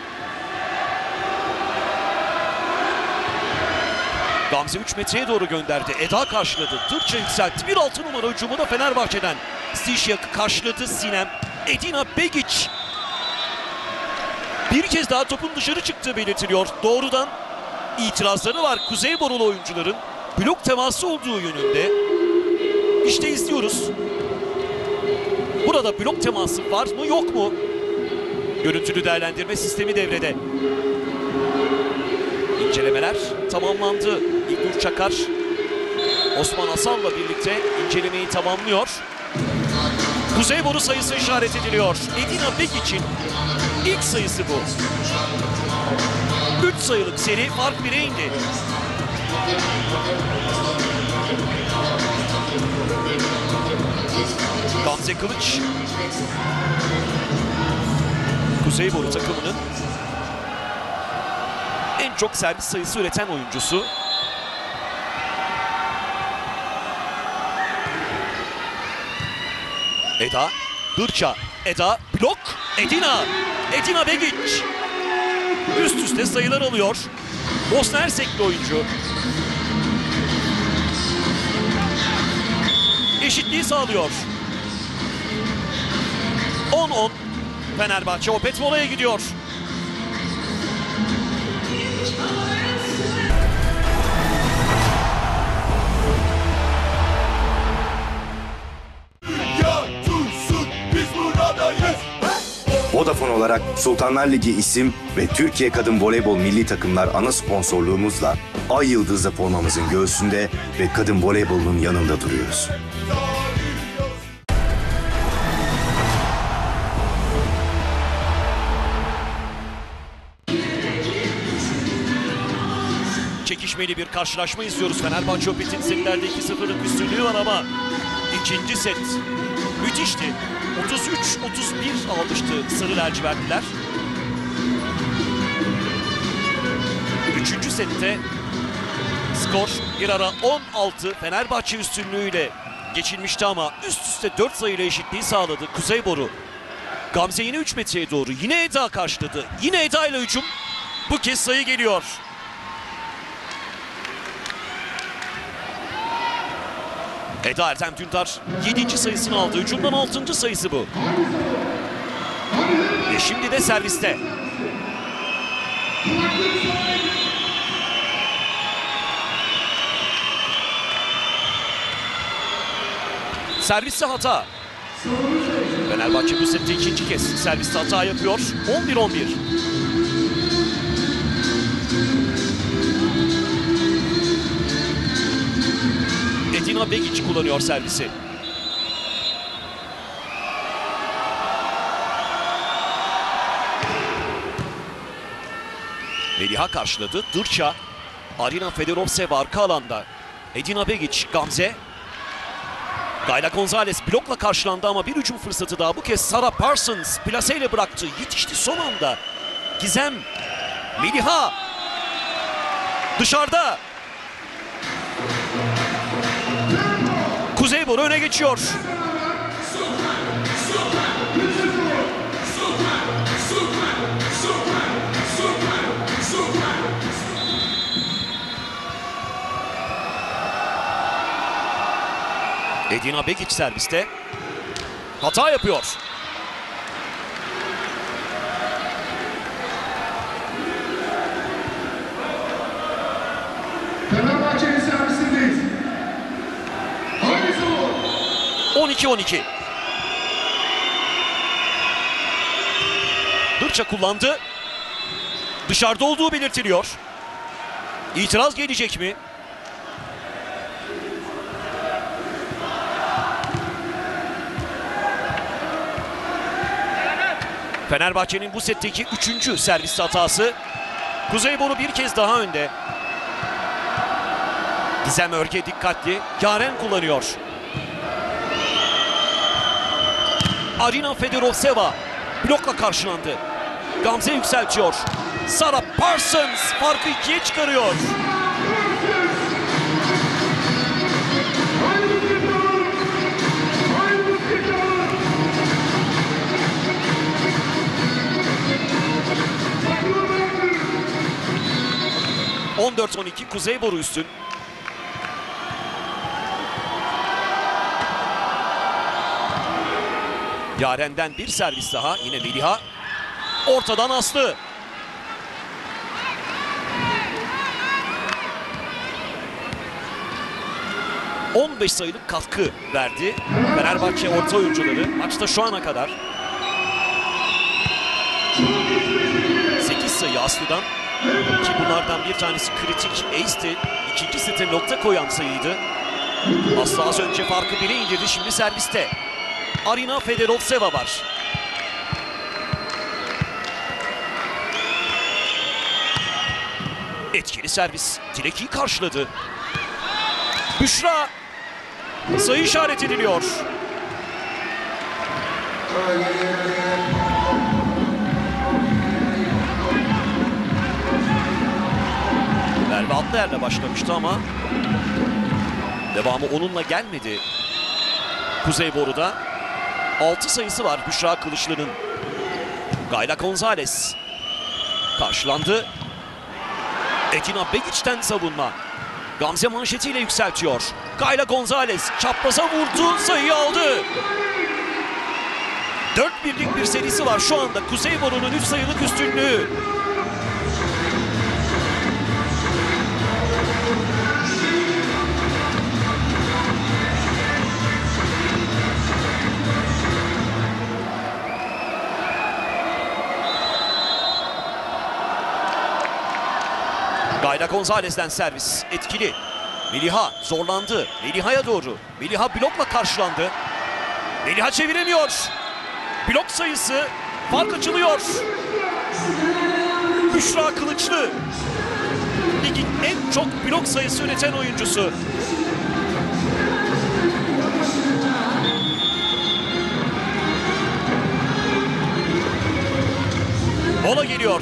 Gamze 3 metreye doğru gönderdi. Eda karşıladı. Dırça yükseltti. 1-6 numara hücumu da Fenerbahçe'den. Stishyak karşıladı Sinem. Edina Begic. Bir kez daha topun dışarı çıktığı belirtiliyor. Doğrudan itirazları var Kuzeyborulu oyuncuların. Blok teması olduğu yönünde. İşte izliyoruz. Burada blok teması var mı yok mu? Görüntülü değerlendirme sistemi devrede. İncelemeler tamamlandı. İlknur Çakar, Osman Asal'la birlikte incelemeyi tamamlıyor. Kuzeyboru sayısı işaret ediliyor. Edina Begic'in ilk sayısı bu. 3 sayılık seri fark 1'e indi. Gamze Kılıç, Kuzeyboru takımının en çok servis sayısı üreten oyuncusu. Eda, Dırça, Eda, blok, Edina Begic. Üst üste sayılar alıyor. Bosna Hersekli oyuncu. Eşitliği sağlıyor. 10-10. Fenerbahçe Opet molaya gidiyor. Vodafone olarak Sultanlar Ligi isim ve Türkiye Kadın Voleybol Milli Takımlar ana sponsorluğumuzla Ay Yıldız'da formamızın göğsünde ve kadın voleybolunun yanında duruyoruz. Çekişmeli bir karşılaşma izliyoruz. Fenerbahçe Opet'in setlerde 2-0'lık üstünlüğü var ama İkinci set müthişti. 33-31 almıştı sarı lacivertliler. Üçüncü sette skor bir ara 16 Fenerbahçe üstünlüğüyle geçilmişti ama üst üste 4 sayıyla eşitliği sağladı Kuzeyboru. Gamze yine 3 metreye doğru. Yine Eda karşıladı. Yine Eda ile hücum. Bu kez sayı geliyor. Eda Ertem Dündar 7. sayısını aldı. Hücumdan 6. sayısı bu. Ve şimdi de serviste. Serviste hata. Fenerbahçe bu sette ikinci kez serviste hata yapıyor. 11-11. Edina Begic kullanıyor servisi. Meliha karşıladı. Dırça. Arina Fedorovseva arka alanda. Edina Begic, Gamze. Gayla Gonzalez blokla karşılandı ama bir hücum fırsatı daha. Bu kez Sarah Parsons plaseyle bıraktı. Yetişti son anda. Gizem. Meliha. Dışarıda. Kuzeyboru öne geçiyor. Edina Begic serviste. Hata yapıyor. Fenerbahçe'nin servisindeyiz. 12-12. Dırça kullandı. Dışarıda olduğu belirtiliyor. İtiraz gelecek mi? Fenerbahçe'nin bu setteki 3. servis hatası. Kuzeyboru bir kez daha önde. Gizem Örge dikkatli. Yaren kullanıyor. Arina Fedorovseva blokla karşılandı. Gamze yükseltiyor. Sarah Parsons farkı 2'ye çıkarıyor. ...14-12 Kuzeyboru üstün. Yaren'den bir servis daha. Yine Meliha. Ortadan Aslı. ...15 sayılık katkı verdi Fenerbahçe orta oyuncuları maçta şu ana kadar. 8 sayı Aslı'dan. Ki bunlardan bir tanesi kritik ace'ti. İkinci sete nokta koyan sayıydı. Aslı az önce farkı 1'e indirdi. Şimdi serviste. Arina Fedorovseva var. Etkili servis. Dilek iyi karşıladı. Büşra. Sayı işaret ediliyor. Merve Atlayer'le başlamıştı ama devamı onunla gelmedi. Kuzeyboru'da 6 sayısı var Büşra Kılıçlı'nın. Gayla Gonzalez karşılandı. Edina Begic'ten savunma. Gamze manşetiyle yükseltiyor. Gayla Gonzalez çapraza vurdu, sayıyı aldı. 4-1'lik bir serisi var şu anda Kuzeyboru'nun 3 sayılık üstünlüğü. Gayla Gonzalez'den servis etkili. Meliha zorlandı. Meliha'ya doğru. Meliha blokla karşılandı. Meliha çeviremiyor. Blok sayısı fark açılıyor. Büşra Kılıçlı. Ligin en çok blok sayısı üreten oyuncusu. geliyor.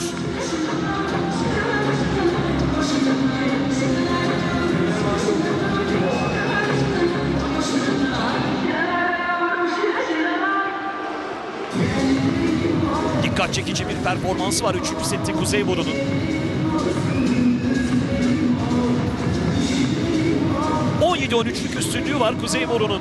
Dikkat çekici bir performansı var 3. sette Kuzeyboru'nun. ...17-13'lük üstünlüğü var Kuzeyboru'nun.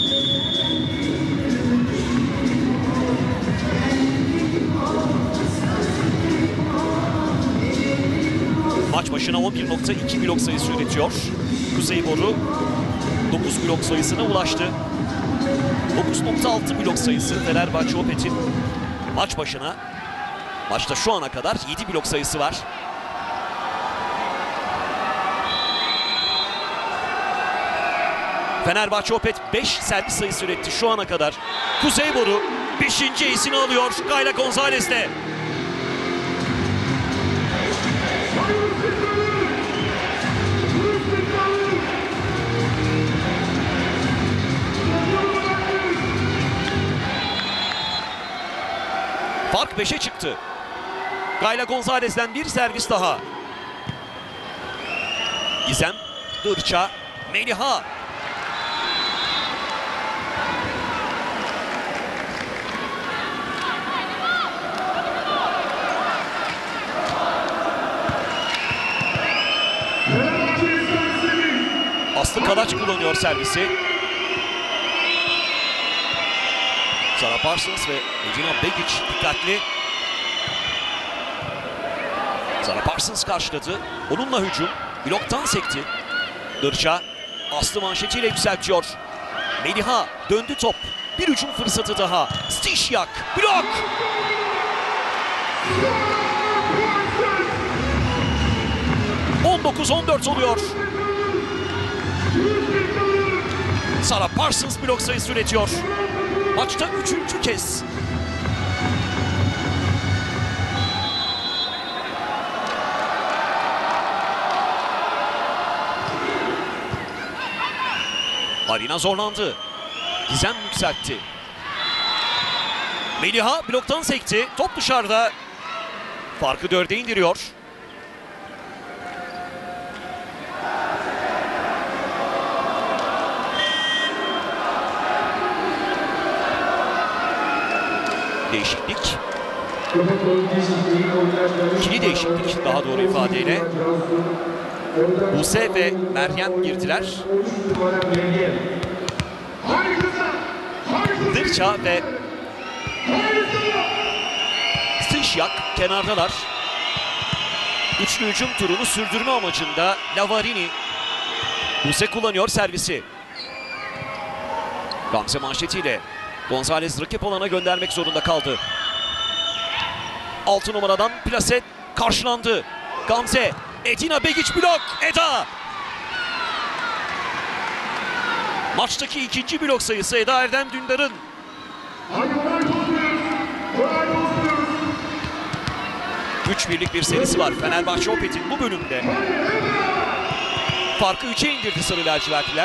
Maç başına 11.2 blok sayısı üretiyor. Kuzeyboru 9 blok sayısına ulaştı. 9.6 blok sayısı Fenerbahçe Opet'in maç başına. Maçta şu ana kadar 7 blok sayısı var. Fenerbahçe Opet 5 servis sayısı üretti şu ana kadar. Kuzeyboru 5. ace'ini alıyor Gayla Gonzalez'le. Fark 5'e çıktı. Gayla Gonzalez'den bir servis daha. Gizem, Dırça, Meliha. Aslı Kalaç kullanıyor servisi. Sara Parsons ve Edina Begic dikkatli. Sara Parsons karşıladı. Onunla hücum. Bloktan sekti. Dırça Aslı manşetiyle yükseltiyor. Meliha döndü top. Bir hücum fırsatı daha. Stişyak blok. ...19-14 oluyor. Sara Parsons blok sayısı üretiyor. Maçta 3. kez. Arina zorlandı. Gizem yükseltti. Meliha bloktan sekti. Top dışarıda. Farkı 4'e indiriyor. Değişiklik. İkili değişiklik daha doğru ifadeyle. Buse ve Meryem girdiler. Dırça ve Stişyak kenardalar. Üçlü hücum turunu sürdürme amacında Lavarini. Buse kullanıyor servisi. Gamze manşetiyle Gonzalez rakip alana göndermek zorunda kaldı. 6 numaradan plase karşılandı. Gamze, Edina Begic blok, Eda. Maçtaki 2. blok sayısı Eda Erdem Dündar'ın. Üç birlik bir serisi var Fenerbahçe Opet'in bu bölümde. Farkı 3'e indirdi sarı lacivertliler.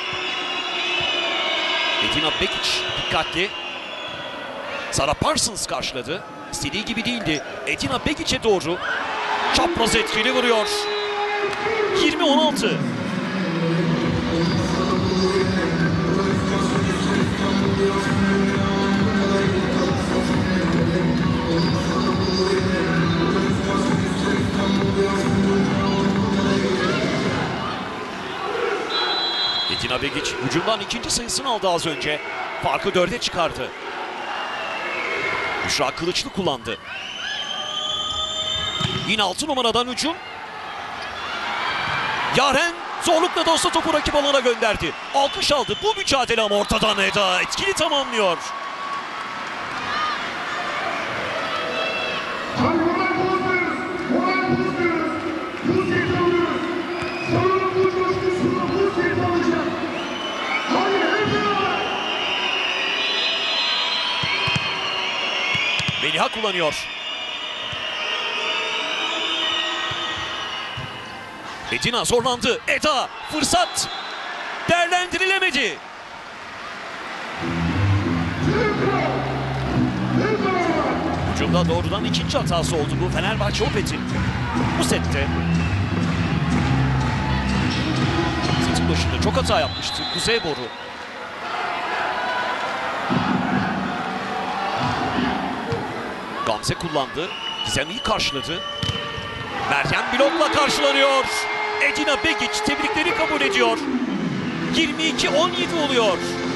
Edina Begic dikkatli. Sara Parsons karşıladı. İstediği gibi değildi. Edina Begic'e doğru. Çapraz etkili vuruyor. 20-16. Edina Begic hücumdan 2. sayısını aldı az önce. Farkı 4'e çıkardı. Büşra Kılıçlı kullandı. Yine 6 numaradan hücum. Yaren zorlukla da olsa topu rakip alana gönderdi. Alkış aldı. Bu mücadele ama ortadan Eda etkili tamamlıyor. Meliha kullanıyor. Edina zorlandı. Eda fırsat değerlendirilemedi. Hücumda doğrudan ikinci hatası oldu bu Fenerbahçe Opet'in. Bu sette setin başında çok hata yapmıştı Kuzeyboru. Gamze kullandı. Gizem iyi karşıladı. Meryem blokla karşılanıyor. Edina Begic tebrikleri kabul ediyor. 22-17 oluyor.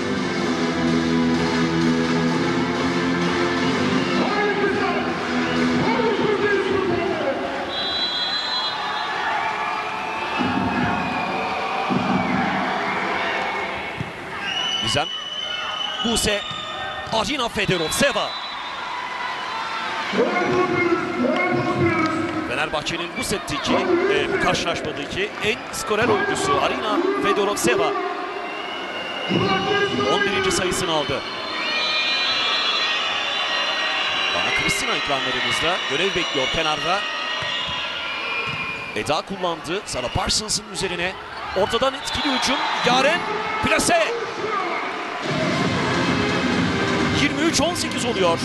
Gizem, Buse, Arina Fedorovseva. Fenerbahçe'nin bu setteki, bu karşılaşmadaki en skorer oyuncusu Arina Fedorovseva 11. sayısını aldı. Bana Kristina ekranlarımızda görev bekliyor kenarda. Eda kullandı. Sarah Parsons'ın üzerine. Ortadan etkili hücum. Yaren plase. 23-18 oluyor.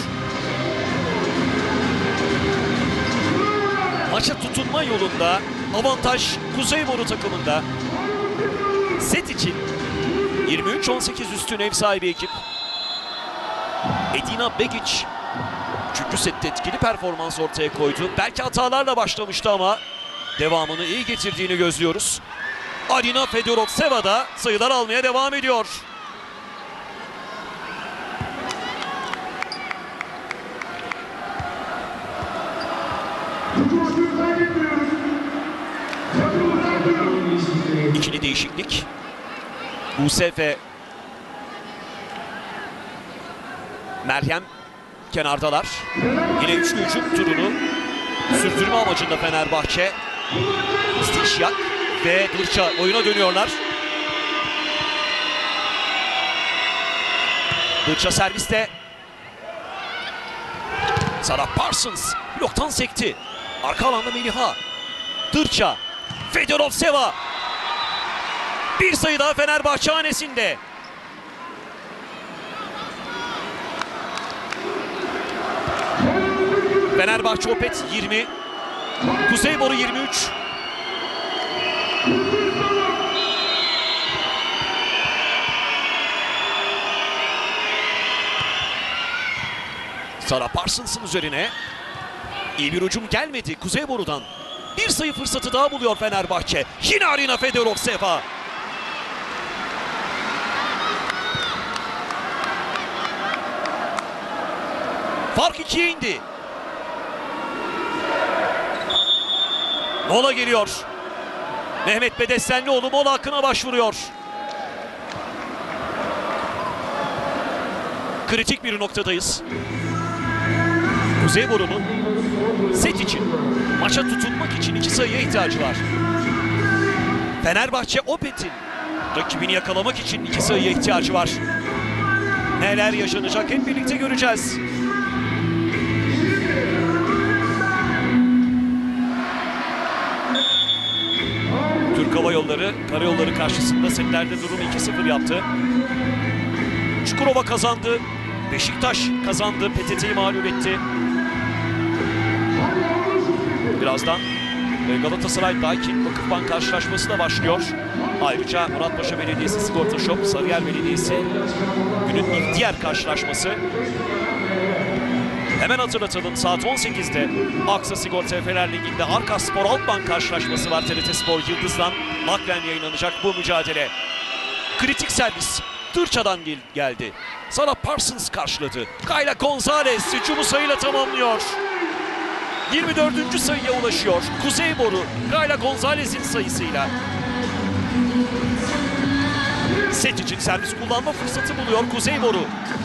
Maça tutunma yolunda avantaj Kuzeyboru takımında. Set için 23-18 üstün ev sahibi ekip. Edina Begic 3. sette etkili performans ortaya koydu. Belki hatalarla başlamıştı ama devamını iyi getirdiğini gözlüyoruz. Arina Fedorovseva da sayılar almaya devam ediyor. İkili değişiklik. Buse ve Meryem kenardalar. Yine üçlü hücum turunu sürdürme amacında Fenerbahçe. Stişyak ve Dırça oyuna dönüyorlar. Dırça serviste. Sarah Parsons bloktan sekti. Arka alanda Meliha. Dırça. Fedorovseva. Bir sayı daha Fenerbahçe hanesinde. Fenerbahçe Opet 20. Kuzeyboru 23. Sarah Parsons'ın üzerine iyi bir hücum gelmedi Kuzeyboru'dan. Bir sayı fırsatı daha buluyor Fenerbahçe. Yine Arina Fedorovseva. Fark 2'ye indi. Mola geliyor. Mehmet Bedestenlioğlu mola hakkına başvuruyor. Kritik bir noktadayız. Kuzeyboru'nun set için, maça tutunmak için 2 sayıya ihtiyacı var. Fenerbahçe Opet'in rakibini yakalamak için 2 sayıya ihtiyacı var. Neler yaşanacak hep birlikte göreceğiz. Türk Hava Yolları, Karayolları karşısında setlerde durumu 2-0 yaptı. Çukurova kazandı. Beşiktaş kazandı. PTT'yi mağlup etti. Birazdan Galatasaray Daikin Vakıfbank karşılaşması da başlıyor. Ayrıca Muratpaşa Belediyesi Sigorta Shop, Sarıyer Belediyesi günün ilk diğer karşılaşması. Hemen hatırlatalım, saat 18'de Aksa Sigorta Fener Ligi'nde Arka Spor Halkbank karşılaşması var. TRT Spor Yıldız'dan naklen yayınlanacak bu mücadele. Kritik servis Dırça'dan geldi. Sarah Parsons karşıladı. Kayla Gonzalez hücumu sayıyla tamamlıyor. 24. sayıya ulaşıyor Kuzeyboru Kayla Gonzalez'in sayısıyla. Set için servis kullanma fırsatı buluyor Kuzeyboru.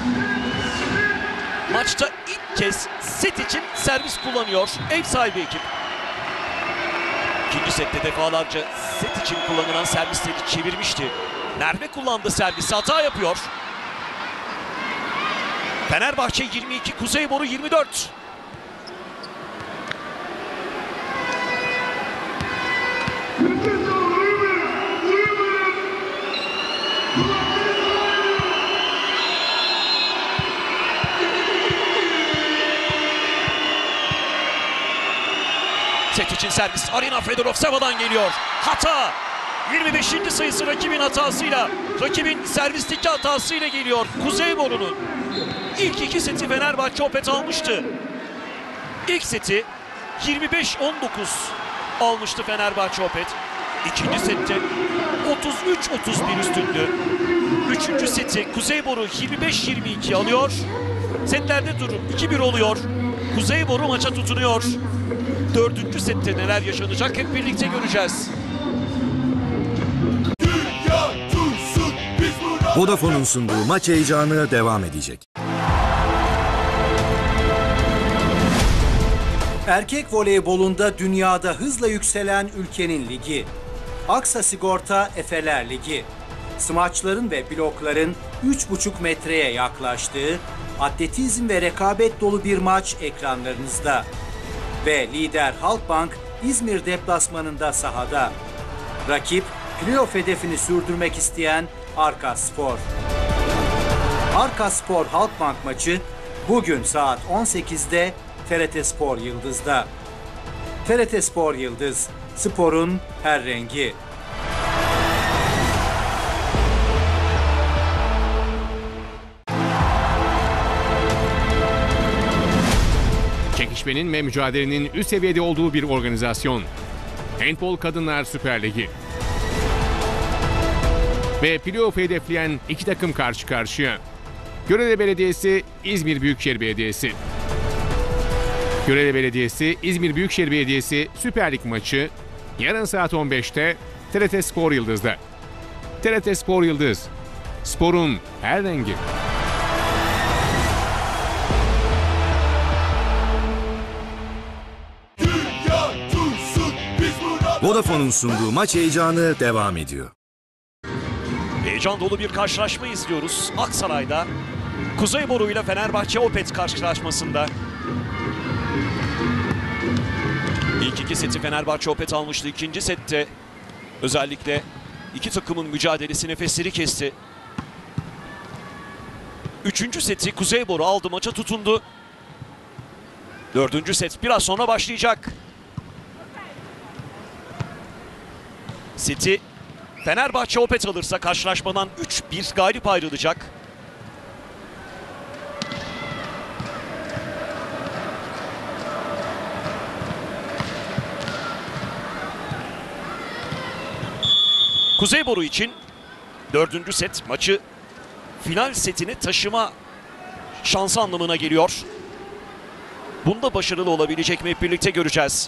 Maçta ilk kez set için servis kullanıyor ev sahibi ekip. İkinci sette defalarca set için kullanılan servisleri çevirmişti. Merve kullandı servisi, hata yapıyor. Fenerbahçe 22, Kuzeyboru 24. Set için servis Arina Fedorovseva'dan geliyor. Hata. 25. sayısı rakibin hatasıyla, rakibin servisteki hatasıyla geliyor. Kuzeyboru'nun ilk iki seti Fenerbahçe Opet almıştı. İlk seti 25-19 almıştı Fenerbahçe Opet. İkinci sette 33-31 üstündü. Üçüncü seti Kuzeyboru 25-22 alıyor. Setlerde durum 2-1 oluyor. Kuzeyboru maça tutunuyor. Dördüncü sette neler yaşanacak hep birlikte göreceğiz. Vodafone'un sunduğu maç heyecanı devam edecek. Erkek voleybolunda dünyada hızla yükselen ülkenin ligi. Aksa Sigorta Efeler Ligi. Smaçların ve blokların 3,5 metreye yaklaştığı atletizm ve rekabet dolu bir maç ekranlarınızda. Ve lider Halkbank İzmir deplasmanında sahada. Rakip playoff hedefini sürdürmek isteyen Arkaspor. Arkaspor Halkbank maçı bugün saat 18'de TRT Spor Yıldız'da. TRT Spor Yıldız, sporun her rengi. Çekişmenin ve mücadelenin üst seviyede olduğu bir organizasyon. Handbol Kadınlar Süper Ligi. Ve playoff hedefleyen iki takım karşı karşıya. Görele Belediyesi, İzmir Büyükşehir Belediyesi. Görele Belediyesi, İzmir Büyükşehir Belediyesi Süper Lig maçı yarın saat 15'te TRT Spor Yıldız'da. TRT Spor Yıldız, sporun her rengi. Vodafone'un sunduğu maç heyecanı devam ediyor. Heyecan dolu bir karşılaşma izliyoruz. Aksaray'da Kuzeyboru ile Fenerbahçe Opet karşılaşmasında. İlk iki seti Fenerbahçe Opet almıştı. İkinci sette özellikle iki takımın mücadelesi nefesleri kesti. Üçüncü seti Kuzeyboru aldı, maça tutundu. Dördüncü set biraz sonra başlayacak. Seti Fenerbahçe Opet alırsa karşılaşmadan 3-1 galip ayrılacak. Kuzeyboru için dördüncü set maçı final setine taşıma şansı anlamına geliyor. Bunda başarılı olabilecek mi hep birlikte göreceğiz.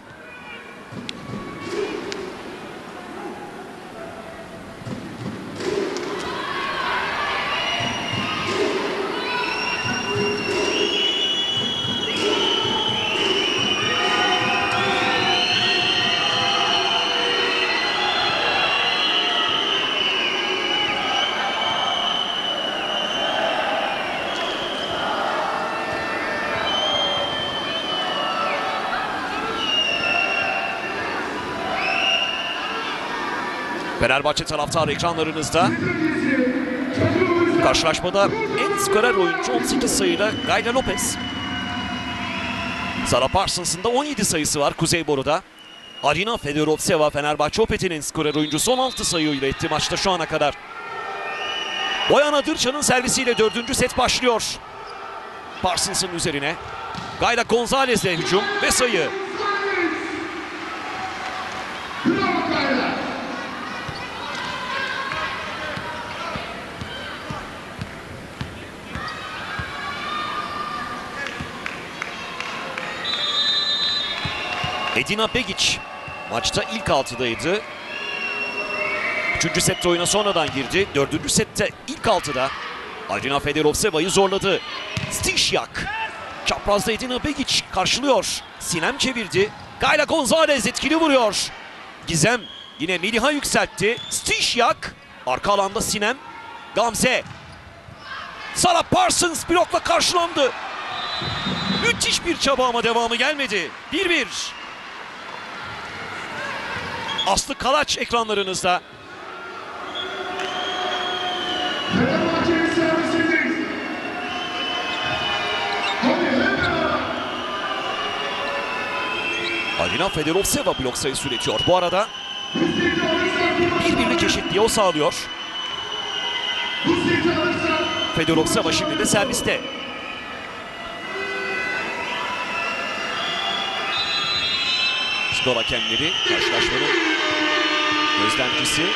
Fenerbahçe taraftarı ekranlarınızda. Karşılaşmada en skorer oyuncu 18 sayıyla Gayla Lopez. Sarah Parsons'ın da 17 sayısı var Kuzeyboru'da. Arina Fedorovseva Fenerbahçe Opet'in en skorer oyuncusu 16 sayıyla etti maçta şu ana kadar. Boyana Dırçan'ın servisiyle dördüncü set başlıyor. Parsons'ın üzerine Gayla Gonzalez'le hücum ve sayı. Edina Begic maçta ilk altıdaydı. Üçüncü sette oyuna sonradan girdi. Dördüncü sette ilk altıda. Arina Fedorovseva'yı zorladı. Stishyak. Çaprazda Edina Begic karşılıyor. Sinem çevirdi. Gayla Gonzalez etkili vuruyor. Gizem yine Melih'a yükseltti. Stishyak. Arka alanda Sinem. Gamze. Sarah Parsons blokla karşılandı. Müthiş bir çaba ama devamı gelmedi. 1-1. Aslı Kalaç ekranlarınızda. Arina Fedorovseva blok sayısı üretiyor. Bu arada birlik eşitliği o sağlıyor. Fedorovseva şimdi de serviste. Skor hakemleri karşılaşmanın gözlemcisi.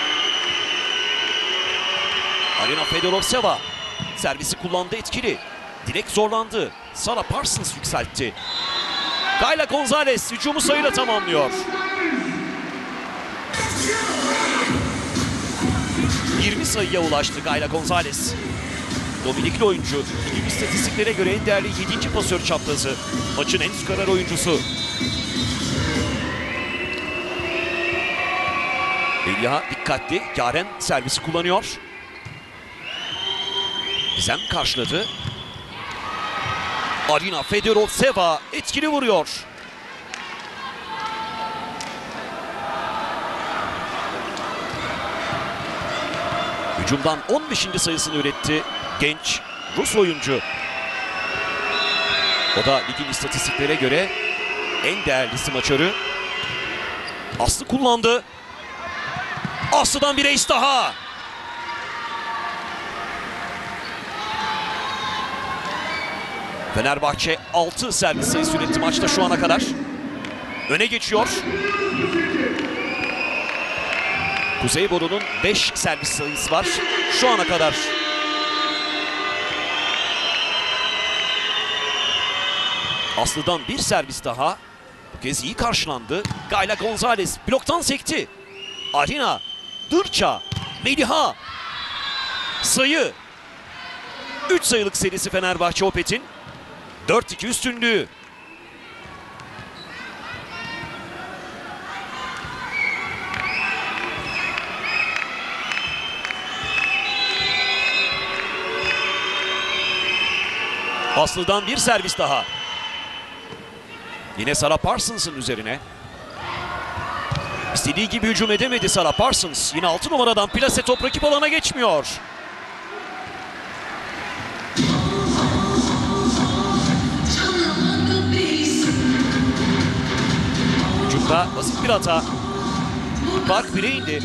Arina Fedorovseva servisi kullandı, etkili. Direkt zorlandı. Sarah Parsons yükseltti. Kayla Gonzalez hücumu sayıyla tamamlıyor. 20 sayıya ulaştı Kayla Gonzalez. Dominikli oyuncu, ligin istatistiklere göre en değerli 7. pasör çaprazı. Maçın en skorer oyuncusu. Meliha dikkatli. Yaren servisi kullanıyor. Gizem karşıladı. Arina Fedorovseva etkili vuruyor. Hücumdan 15. sayısını üretti genç Rus oyuncu. O da ligin istatistiklere göre en değerli smaçörü. Aslı kullandı. Aslı'dan bir ace daha. Fenerbahçe 6 servis sayısı üretti maçta şu ana kadar. Öne geçiyor. Kuzeyboru'nun 5 servis sayısı var şu ana kadar. Aslı'dan bir servis daha. Bu kez iyi karşılandı. Kayla Gonzalez bloktan sekti. Arina, Dırça, Meliha. Sayı. 3 sayılık serisi Fenerbahçe Opet'in. 4-2 üstünlüğü. Aslı'dan bir servis daha. Yine Sarah Parsons'ın üzerine. İstediği gibi hücum edemedi Sarah Parsons. Yine 6 numaradan plase top rakip alana geçmiyor. Hücumda basit bir hata. Fark 1'e indi.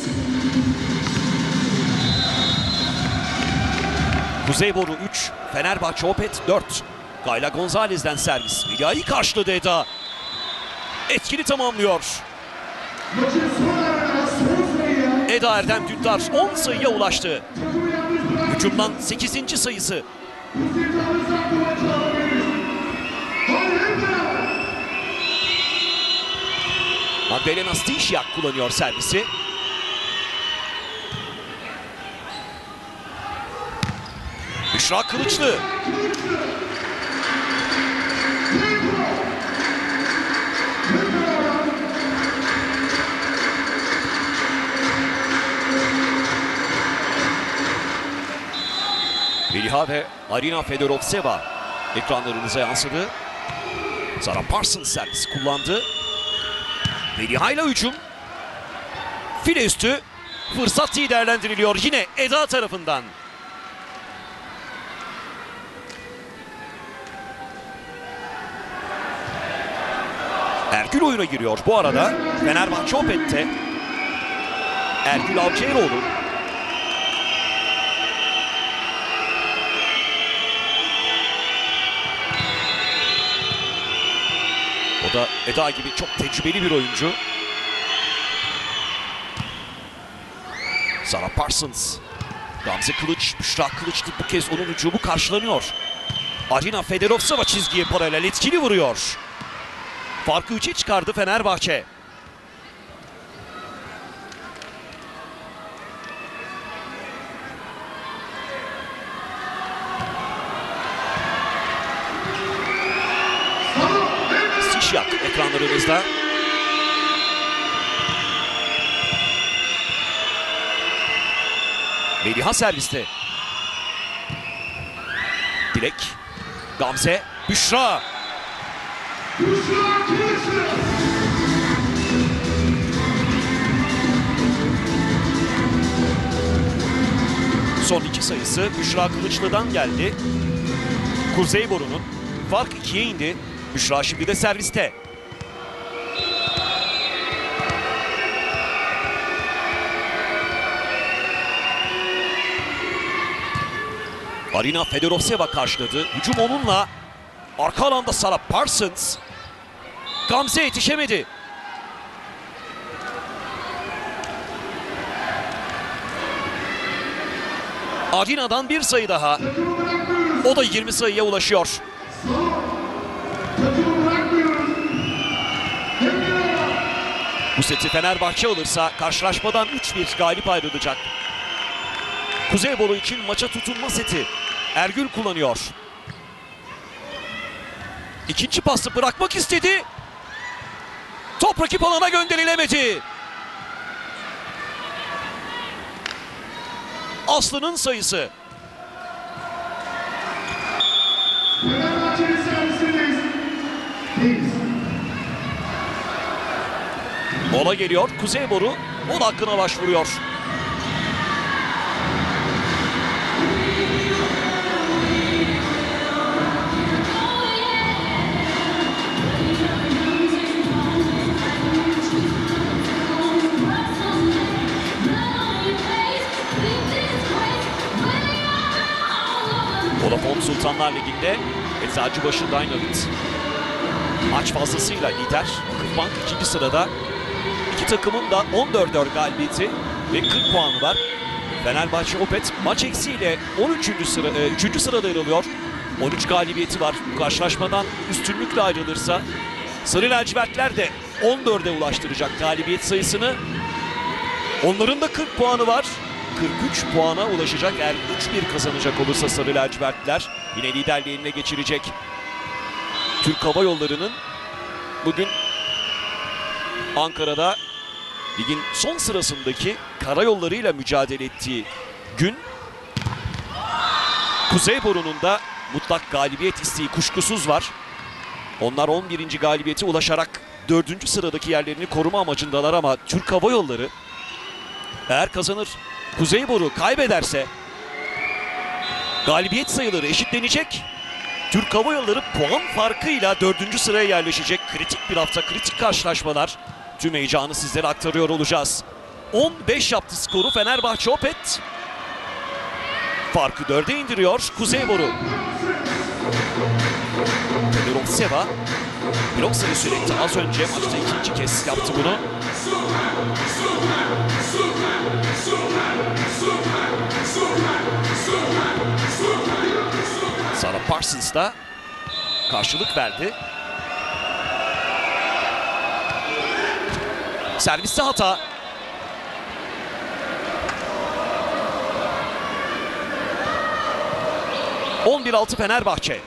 Kuzeyboru 3, Fenerbahçe Opet 4. Kayla Gonzalez'den servis. Melia'yı karşıladı Eda. Etkili tamamlıyor. Eda Erdem Dündar 10 sayıya ulaştı. Hücumdan 8. sayısı. Magdalena Stişyak kullanıyor servisi. Büşra Kılıçlı. Meliha ve Arina Fedorovseva ekranlarınıza yansıdı. Sarah Parsons servisi kullandı. Meliha ile hücum. File üstü. Fırsat iyi değerlendiriliyor yine Eda tarafından. Ergül oyuna giriyor bu arada. Fenerbahçe Opet'te. Ergül Avcıeroğlu. O da Eda gibi çok tecrübeli bir oyuncu. Sarah Parsons. Gamze Kılıç, Büşra Kılıçlı bu kez onun hücumu karşılanıyor. Arina Fedorovseva çizgiye paralel etkili vuruyor. Farkı 3'e çıkardı Fenerbahçe. Stişyak ekranlarımızda. Meliha serviste. Dilek, Gamze, Büşra. Son 2 sayısı Büşra Kılıçlı'dan geldi. Kuzeyboru'nun fark 2'ye indi. Büşra şimdi de serviste. Arina Fedorovseva karşıladı. Hücum onunla. Arka alanda Sarah Parsons. Gamze yetişemedi. Arina'dan bir sayı daha. O da 20 sayıya ulaşıyor. Bu seti Fenerbahçe alırsa karşılaşmadan 3-1 galip ayrılacak. Kuzeybolu için maça tutunma seti Ergül kullanıyor. İkinci pası bırakmak istedi. Top rakip alana gönderilemedi. Aslı'nın sayısı. Mola geliyor. Kuzeyboru mola hakkına başvuruyor. Vodafone Sultanlar Ligi'nde Eczacıbaşı Dynamit maç fazlasıyla lider. Akbank 2. sırada. İki takımın da 14'er galibiyeti ve 40 puanı var. Fenerbahçe Opet maç eksiğiyle 3. sırada yer alıyor. 13 galibiyeti var. Bu karşılaşmadan üstünlükle ayrılırsa Sarı Lacivertler de 14'e ulaştıracak galibiyet sayısını. Onların da 40 puanı var. 43 puana ulaşacak eğer 3-1 kazanacak olursa Sarı Lacivertler yine liderliği eline geçirecek. Türk Hava Yolları'nın bugün Ankara'da ligin son sırasındaki karayollarıyla mücadele ettiği gün, Kuzeyboru'nun da mutlak galibiyet isteği kuşkusuz var. Onlar 11. galibiyete ulaşarak 4. sıradaki yerlerini koruma amacındalar ama Türk Hava Yolları eğer kazanır, Kuzeyboru kaybederse galibiyet sayıları eşitlenecek. Türk Hava Yolları puan farkıyla 4. sıraya yerleşecek. Kritik bir hafta, kritik karşılaşmalar. Tüm heyecanı sizlere aktarıyor olacağız. 15 yaptı skoru Fenerbahçe Opet. Farkı 4'e indiriyor Kuzeyboru. Fedorovseva blok sayısı üretti. Az önce maçta ikinci kez yaptı bunu. Sarah Parsons da karşılık verdi. Serviste hata. ...11-6 Fenerbahçe.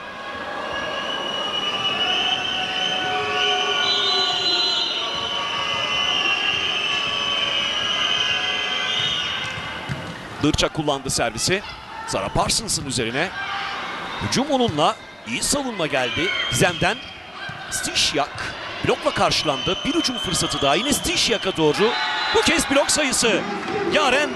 Dırça kullandı servisi. Sarah Parsons'ın üzerine. Hücum onunla. İyi savunma geldi. Gizem'den Stişyak blokla karşılandı. Bir hücum fırsatı daha. Yine Stişyak'a doğru. Bu kez blok sayısı. Yaren.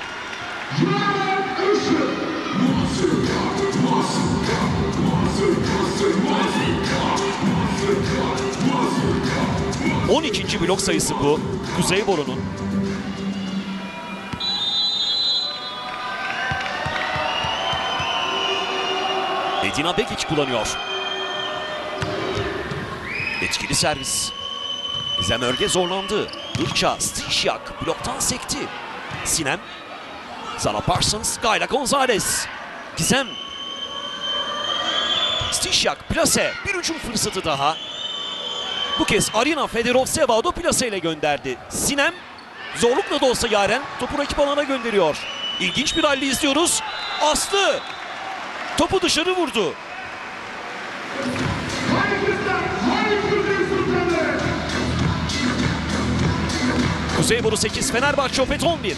...12. blok sayısı bu. Kuzeyboru'nun. Edina Begic kullanıyor. Etkili servis. Gizem Örge zorlandı. Dırça, Stişyak bloktan sekti. Sinem. Sarah Parsons, Gayla Gonzalez. Gizem. Stişyak, plase. Bir hücum fırsatı daha. Bu kez Arina Fedorovseva o da plase ile gönderdi. Sinem. Zorlukla da olsa Yaren topu rakip alana gönderiyor. İlginç bir halli izliyoruz. Aslı. Topu dışarı vurdu. Kuzeyboru 8, Fenerbahçe Opet 11.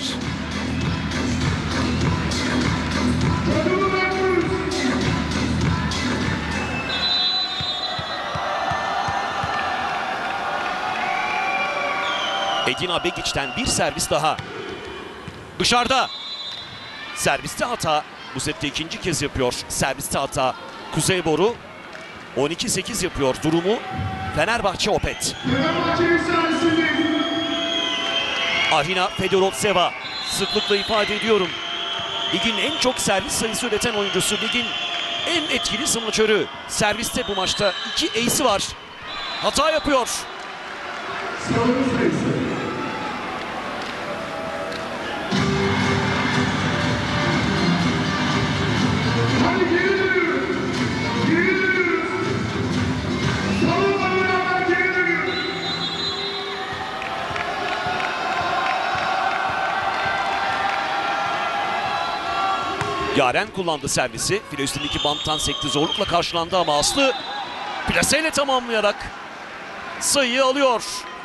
Edina Begic'ten bir servis daha. Dışarıda. Serviste hata. Bu sette ikinci kez yapıyor. Serviste hata. Kuzeyboru 12-8 yapıyor durumu. Fenerbahçe Opet. Arina Fedorovseva. Sıklıkla ifade ediyorum. Ligin en çok servis sayısı üreten oyuncusu, ligin en etkili smaçörü. Serviste bu maçta 2 ace'i var. Hata yapıyor. Yaren kullandı servisi. File üstündeki banttan sekti, zorlukla karşılandı ama Aslı plaseyle tamamlayarak sayıyı alıyor.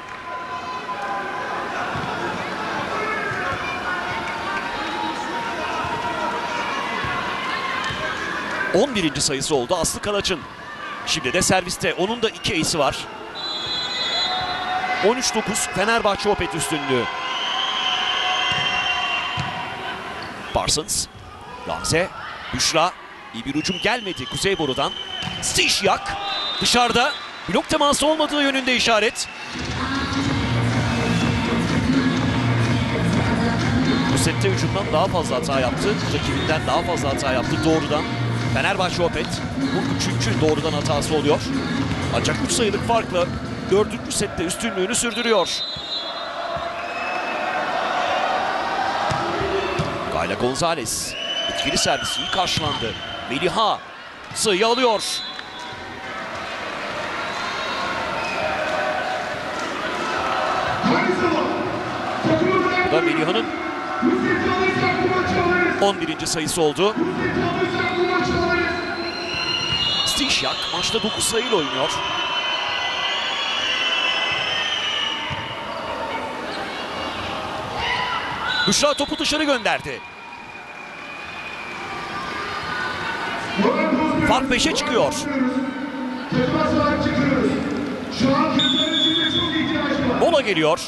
...11. sayısı oldu Aslı Kalaç'ın. Şimdi de serviste. Onun da 2 ace'i var. 13-9 Fenerbahçe Opet üstünlüğü. Parsons. Gamze. Büşra. İyi bir hücum gelmedi Kuzeyboru'dan. Stişyak. Dışarıda. Blok teması olmadığı yönünde işaret. Bu sette hücumdan daha fazla hata yaptı. Rakibinden daha fazla hata yaptı doğrudan. Fenerbahçe Opet. Bu 3. doğrudan hatası oluyor. Ancak 3 sayılık farkla 4. sette üstünlüğünü sürdürüyor. Gayla Gonzalez. Etkili servisi iyi karşılandı. Meliha sayı alıyor. Bu da Meliha'nın 11. sayısı oldu. Stişyak maçta 9 sayıyla oynuyor. Büşra topu dışarı gönderdi. Fark 5'e çıkıyor. Mola geliyor.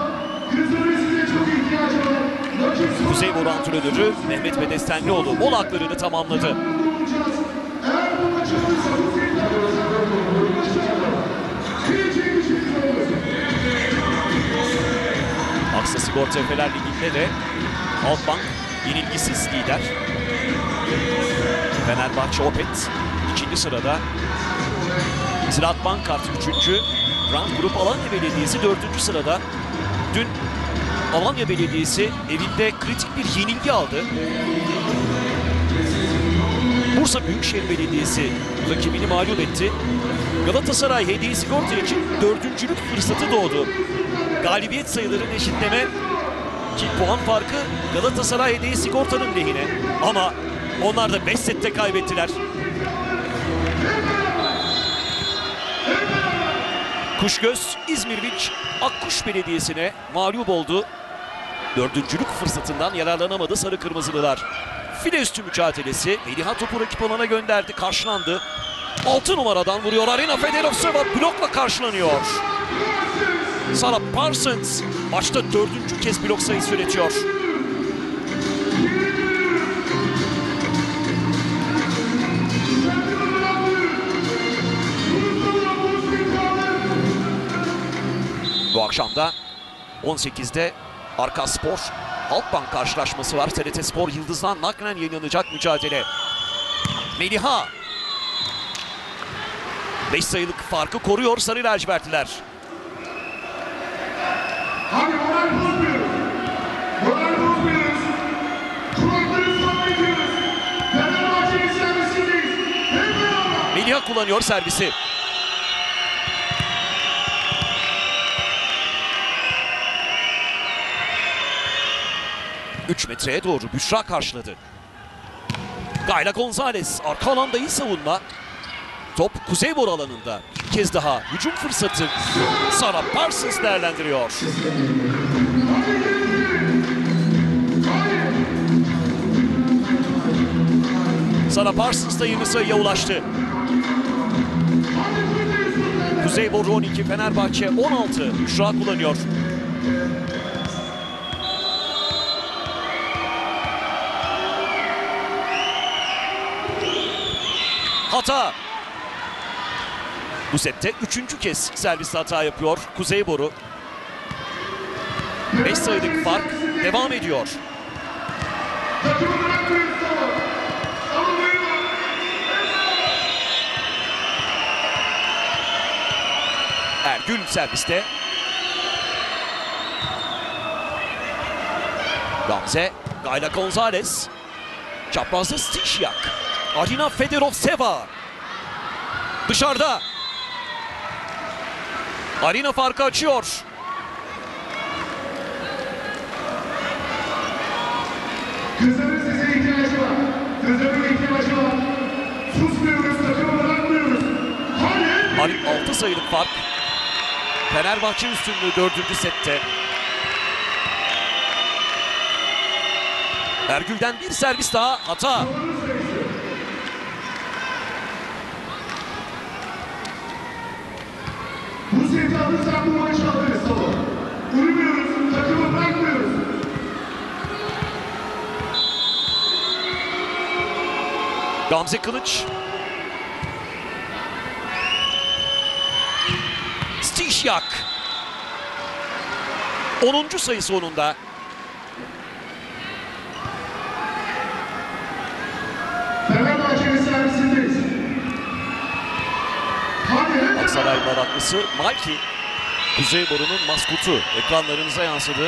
Kuzeyboru antrenörü Mehmet Bedestenlioğlu mola haklarını tamamladı. Aksa Sigorta Efeler Ligi'nde de Halkbank yenilgisiz lider. Fenerbahçe Opet 2. sırada. Ziraat Bankart 3. Grand Grup Alanya Belediyesi 4. sırada. Dün Alanya Belediyesi evinde kritik bir yenilgi aldı. Bursa Büyükşehir Belediyesi rakibini mağlup etti. Galatasaray Hediye Sigorta için 4.'lük fırsatı doğdu. Galibiyet sayılarını eşitleme ki puan farkı Galatasaray Hediye Sigorta'nın lehine. Ama onlar da 5 sette kaybettiler. Kuşgöz İzmirviç Akkuş Belediyesi'ne mağlup oldu. 4.'lük fırsatından yararlanamadı sarı kırmızılılar. File üstü mücadelesi. Meliha topu rakip alana gönderdi. Karşılandı. 6 numaradan vuruyor. Arina Federovseva blokla karşılanıyor. Sarah Parsons maçta 4. kez blok sayısı üretiyor. Bu akşam da 18'de Arka Spor Halkbank karşılaşması var. TRT Spor Yıldız'dan naklen yayınlanacak mücadele. Meliha 5 sayılık farkı koruyor Sarı Lacivertliler. Hadi moral bozmuyoruz. Moral bozmuyoruz. Kulakları sabitiyoruz. Fenerbahçe'nin servisindeyiz. Hep beraber. Meliha kullanıyor servisi. Üç metreye doğru Büşra karşıladı. Gayla Gonzalez arka alanda iyi savunma. Top Kuzeyboru alanında. Bir kez daha hücum fırsatı Sarah Parsons değerlendiriyor. Sarah Parsons da 20 sayıya ulaştı. Kuzeyboru 12, Fenerbahçe 16. Büşra kullanıyor. Hata. Bu sette 3. kez servis hata yapıyor Kuzeyboru. 5 sayılık fark devam ediyor. Takımı bırakmıyor. Gül serviste. Gamze, Gayla Gonzalez. Çaprazda Stişyak. Arina Federovseva. Dışarıda. Arina farkı açıyor. Kızların size ihtiyacı var. Kızların ihtiyacı var. Susmuyoruz, takımı bırakmıyoruz. Hadi. 6 sayılık fark. Fenerbahçe üstünlüğü 4. sette. Ergül'den bir servis daha, hata. Bu seti alırsak bu maçı alırız sabah. Uyumuyoruz, takımı bırakmıyoruz. Gamze Kılıç. Stişyak. 10. sayısı onun da. Fenerbahçe'nin servisindeyiz. Hadi. Aksaray meraklısı Malki. Kuzeyboru'nun maskotu ekranlarınıza yansıdı.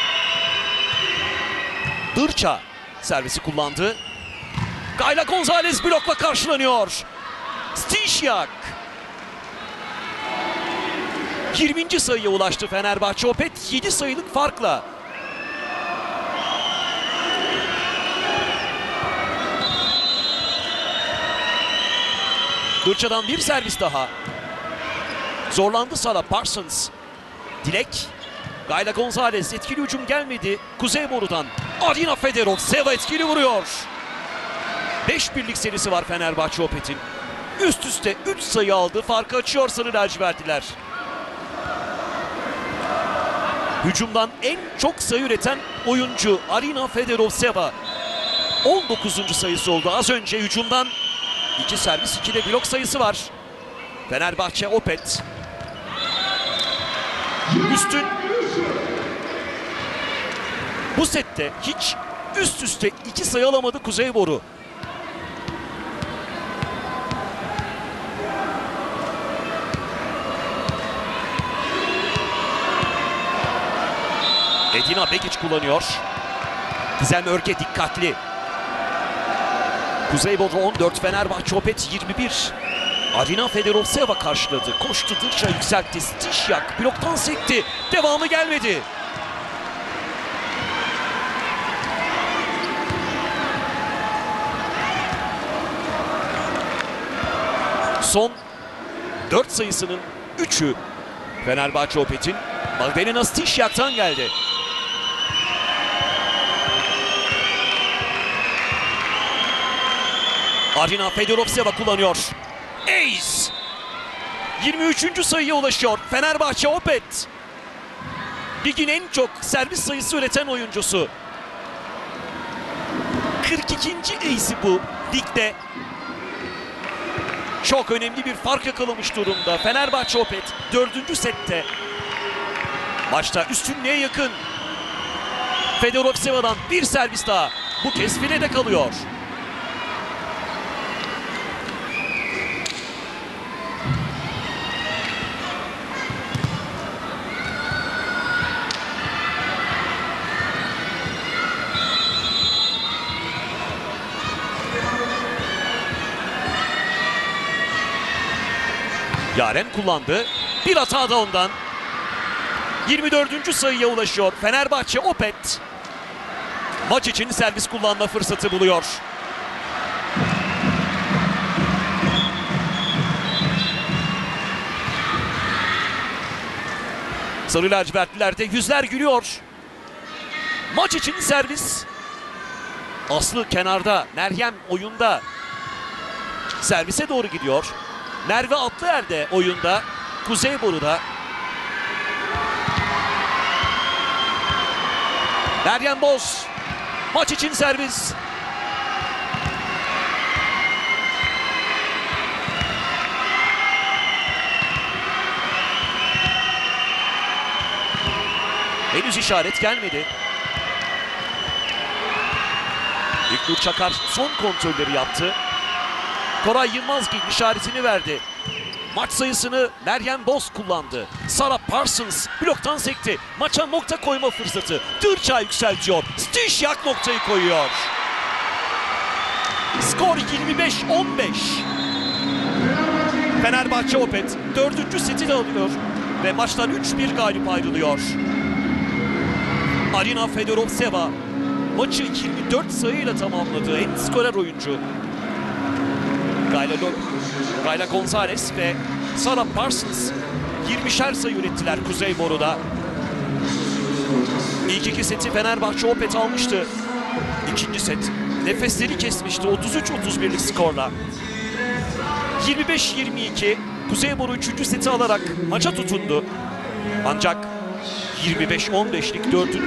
Dırça servisi kullandı. Gayla Gonzalez blokla karşılanıyor. Stişyak. 20. sayıya ulaştı Fenerbahçe. Opet 7 sayılık farkla. Dırça'dan bir servis daha. Zorlandı Sara Parsons. Dilek. Gayla Gonzalez, etkili hücum gelmedi. Kuzeyboru'dan Arina Federovseva etkili vuruyor. 5 birlik serisi var Fenerbahçe Opet'in. Üst üste 3 sayı aldı. Farkı açıyor sarı lacivertliler. Hücumdan en çok sayı üreten oyuncu Arina Federovseva. 19. sayısı oldu. Az önce hücumdan 2 servis, 2 de blok sayısı var. Fenerbahçe Opet. Üstün. Bu sette hiç üst üste 2 sayı alamadı Kuzeyboru. Edina Begiç kullanıyor. Gizem Örge dikkatli. Kuzeyboru 14, Fenerbahçe Opet 21. Arina Federovseva karşıladı. Koştu, Dırça yükseltti. Stişyak bloktan sekti. Devamı gelmedi. Son 4 sayısının 3'ü Fenerbahçe Opet'in. Magdalena Stişyak'tan geldi. Arina Federovseva kullanıyor. Ace! 23. sayıya ulaşıyor Fenerbahçe Opet. Ligin en çok servis sayısı üreten oyuncusu. 42. ace'i bu ligde. Çok önemli bir fark yakalamış durumda Fenerbahçe Opet 4. sette. Maçta üstünlüğe yakın. Fedorovseva'dan bir servis daha. Bu kez filede kalıyor. Yaren kullandı. Bir hata da ondan. 24. sayıya ulaşıyor Fenerbahçe Opet. Maç için servis kullanma fırsatı buluyor. Sarı lacivertlilerde yüzler gülüyor. Maç için servis. Aslı kenarda, Meryem oyunda. Servise doğru gidiyor. Merve Atlıer de oyunda. Kuzeyboru'da. Meryem Boz. Maç için servis. Henüz işaret gelmedi. İlknur Çakar son kontrolleri yaptı. Koray Yılmazgil işaretini verdi. Maç sayısını Meryem Boz kullandı. Sarah Parsons bloktan sekti. Maça nokta koyma fırsatı. Tırçağı yükseltiyor. Stişyak noktayı koyuyor. Skor 25-15. Fenerbahçe Opet 4. seti de alıyor ve maçtan 3-1 galip ayrılıyor. Arina Fedorovseva maçı 24 sayıyla tamamladı. En skorer oyuncu. Gayla Gonzalez ve Sarah Parsons 20'şer sayı ürettiler Kuzey Boru'da. İlk iki seti Fenerbahçe Opet almıştı. İkinci set nefesleri kesmişti 33-31'lik skorla. 25-22 Kuzey Boru 3. seti alarak maça tutundu. Ancak 25-15'lik 4.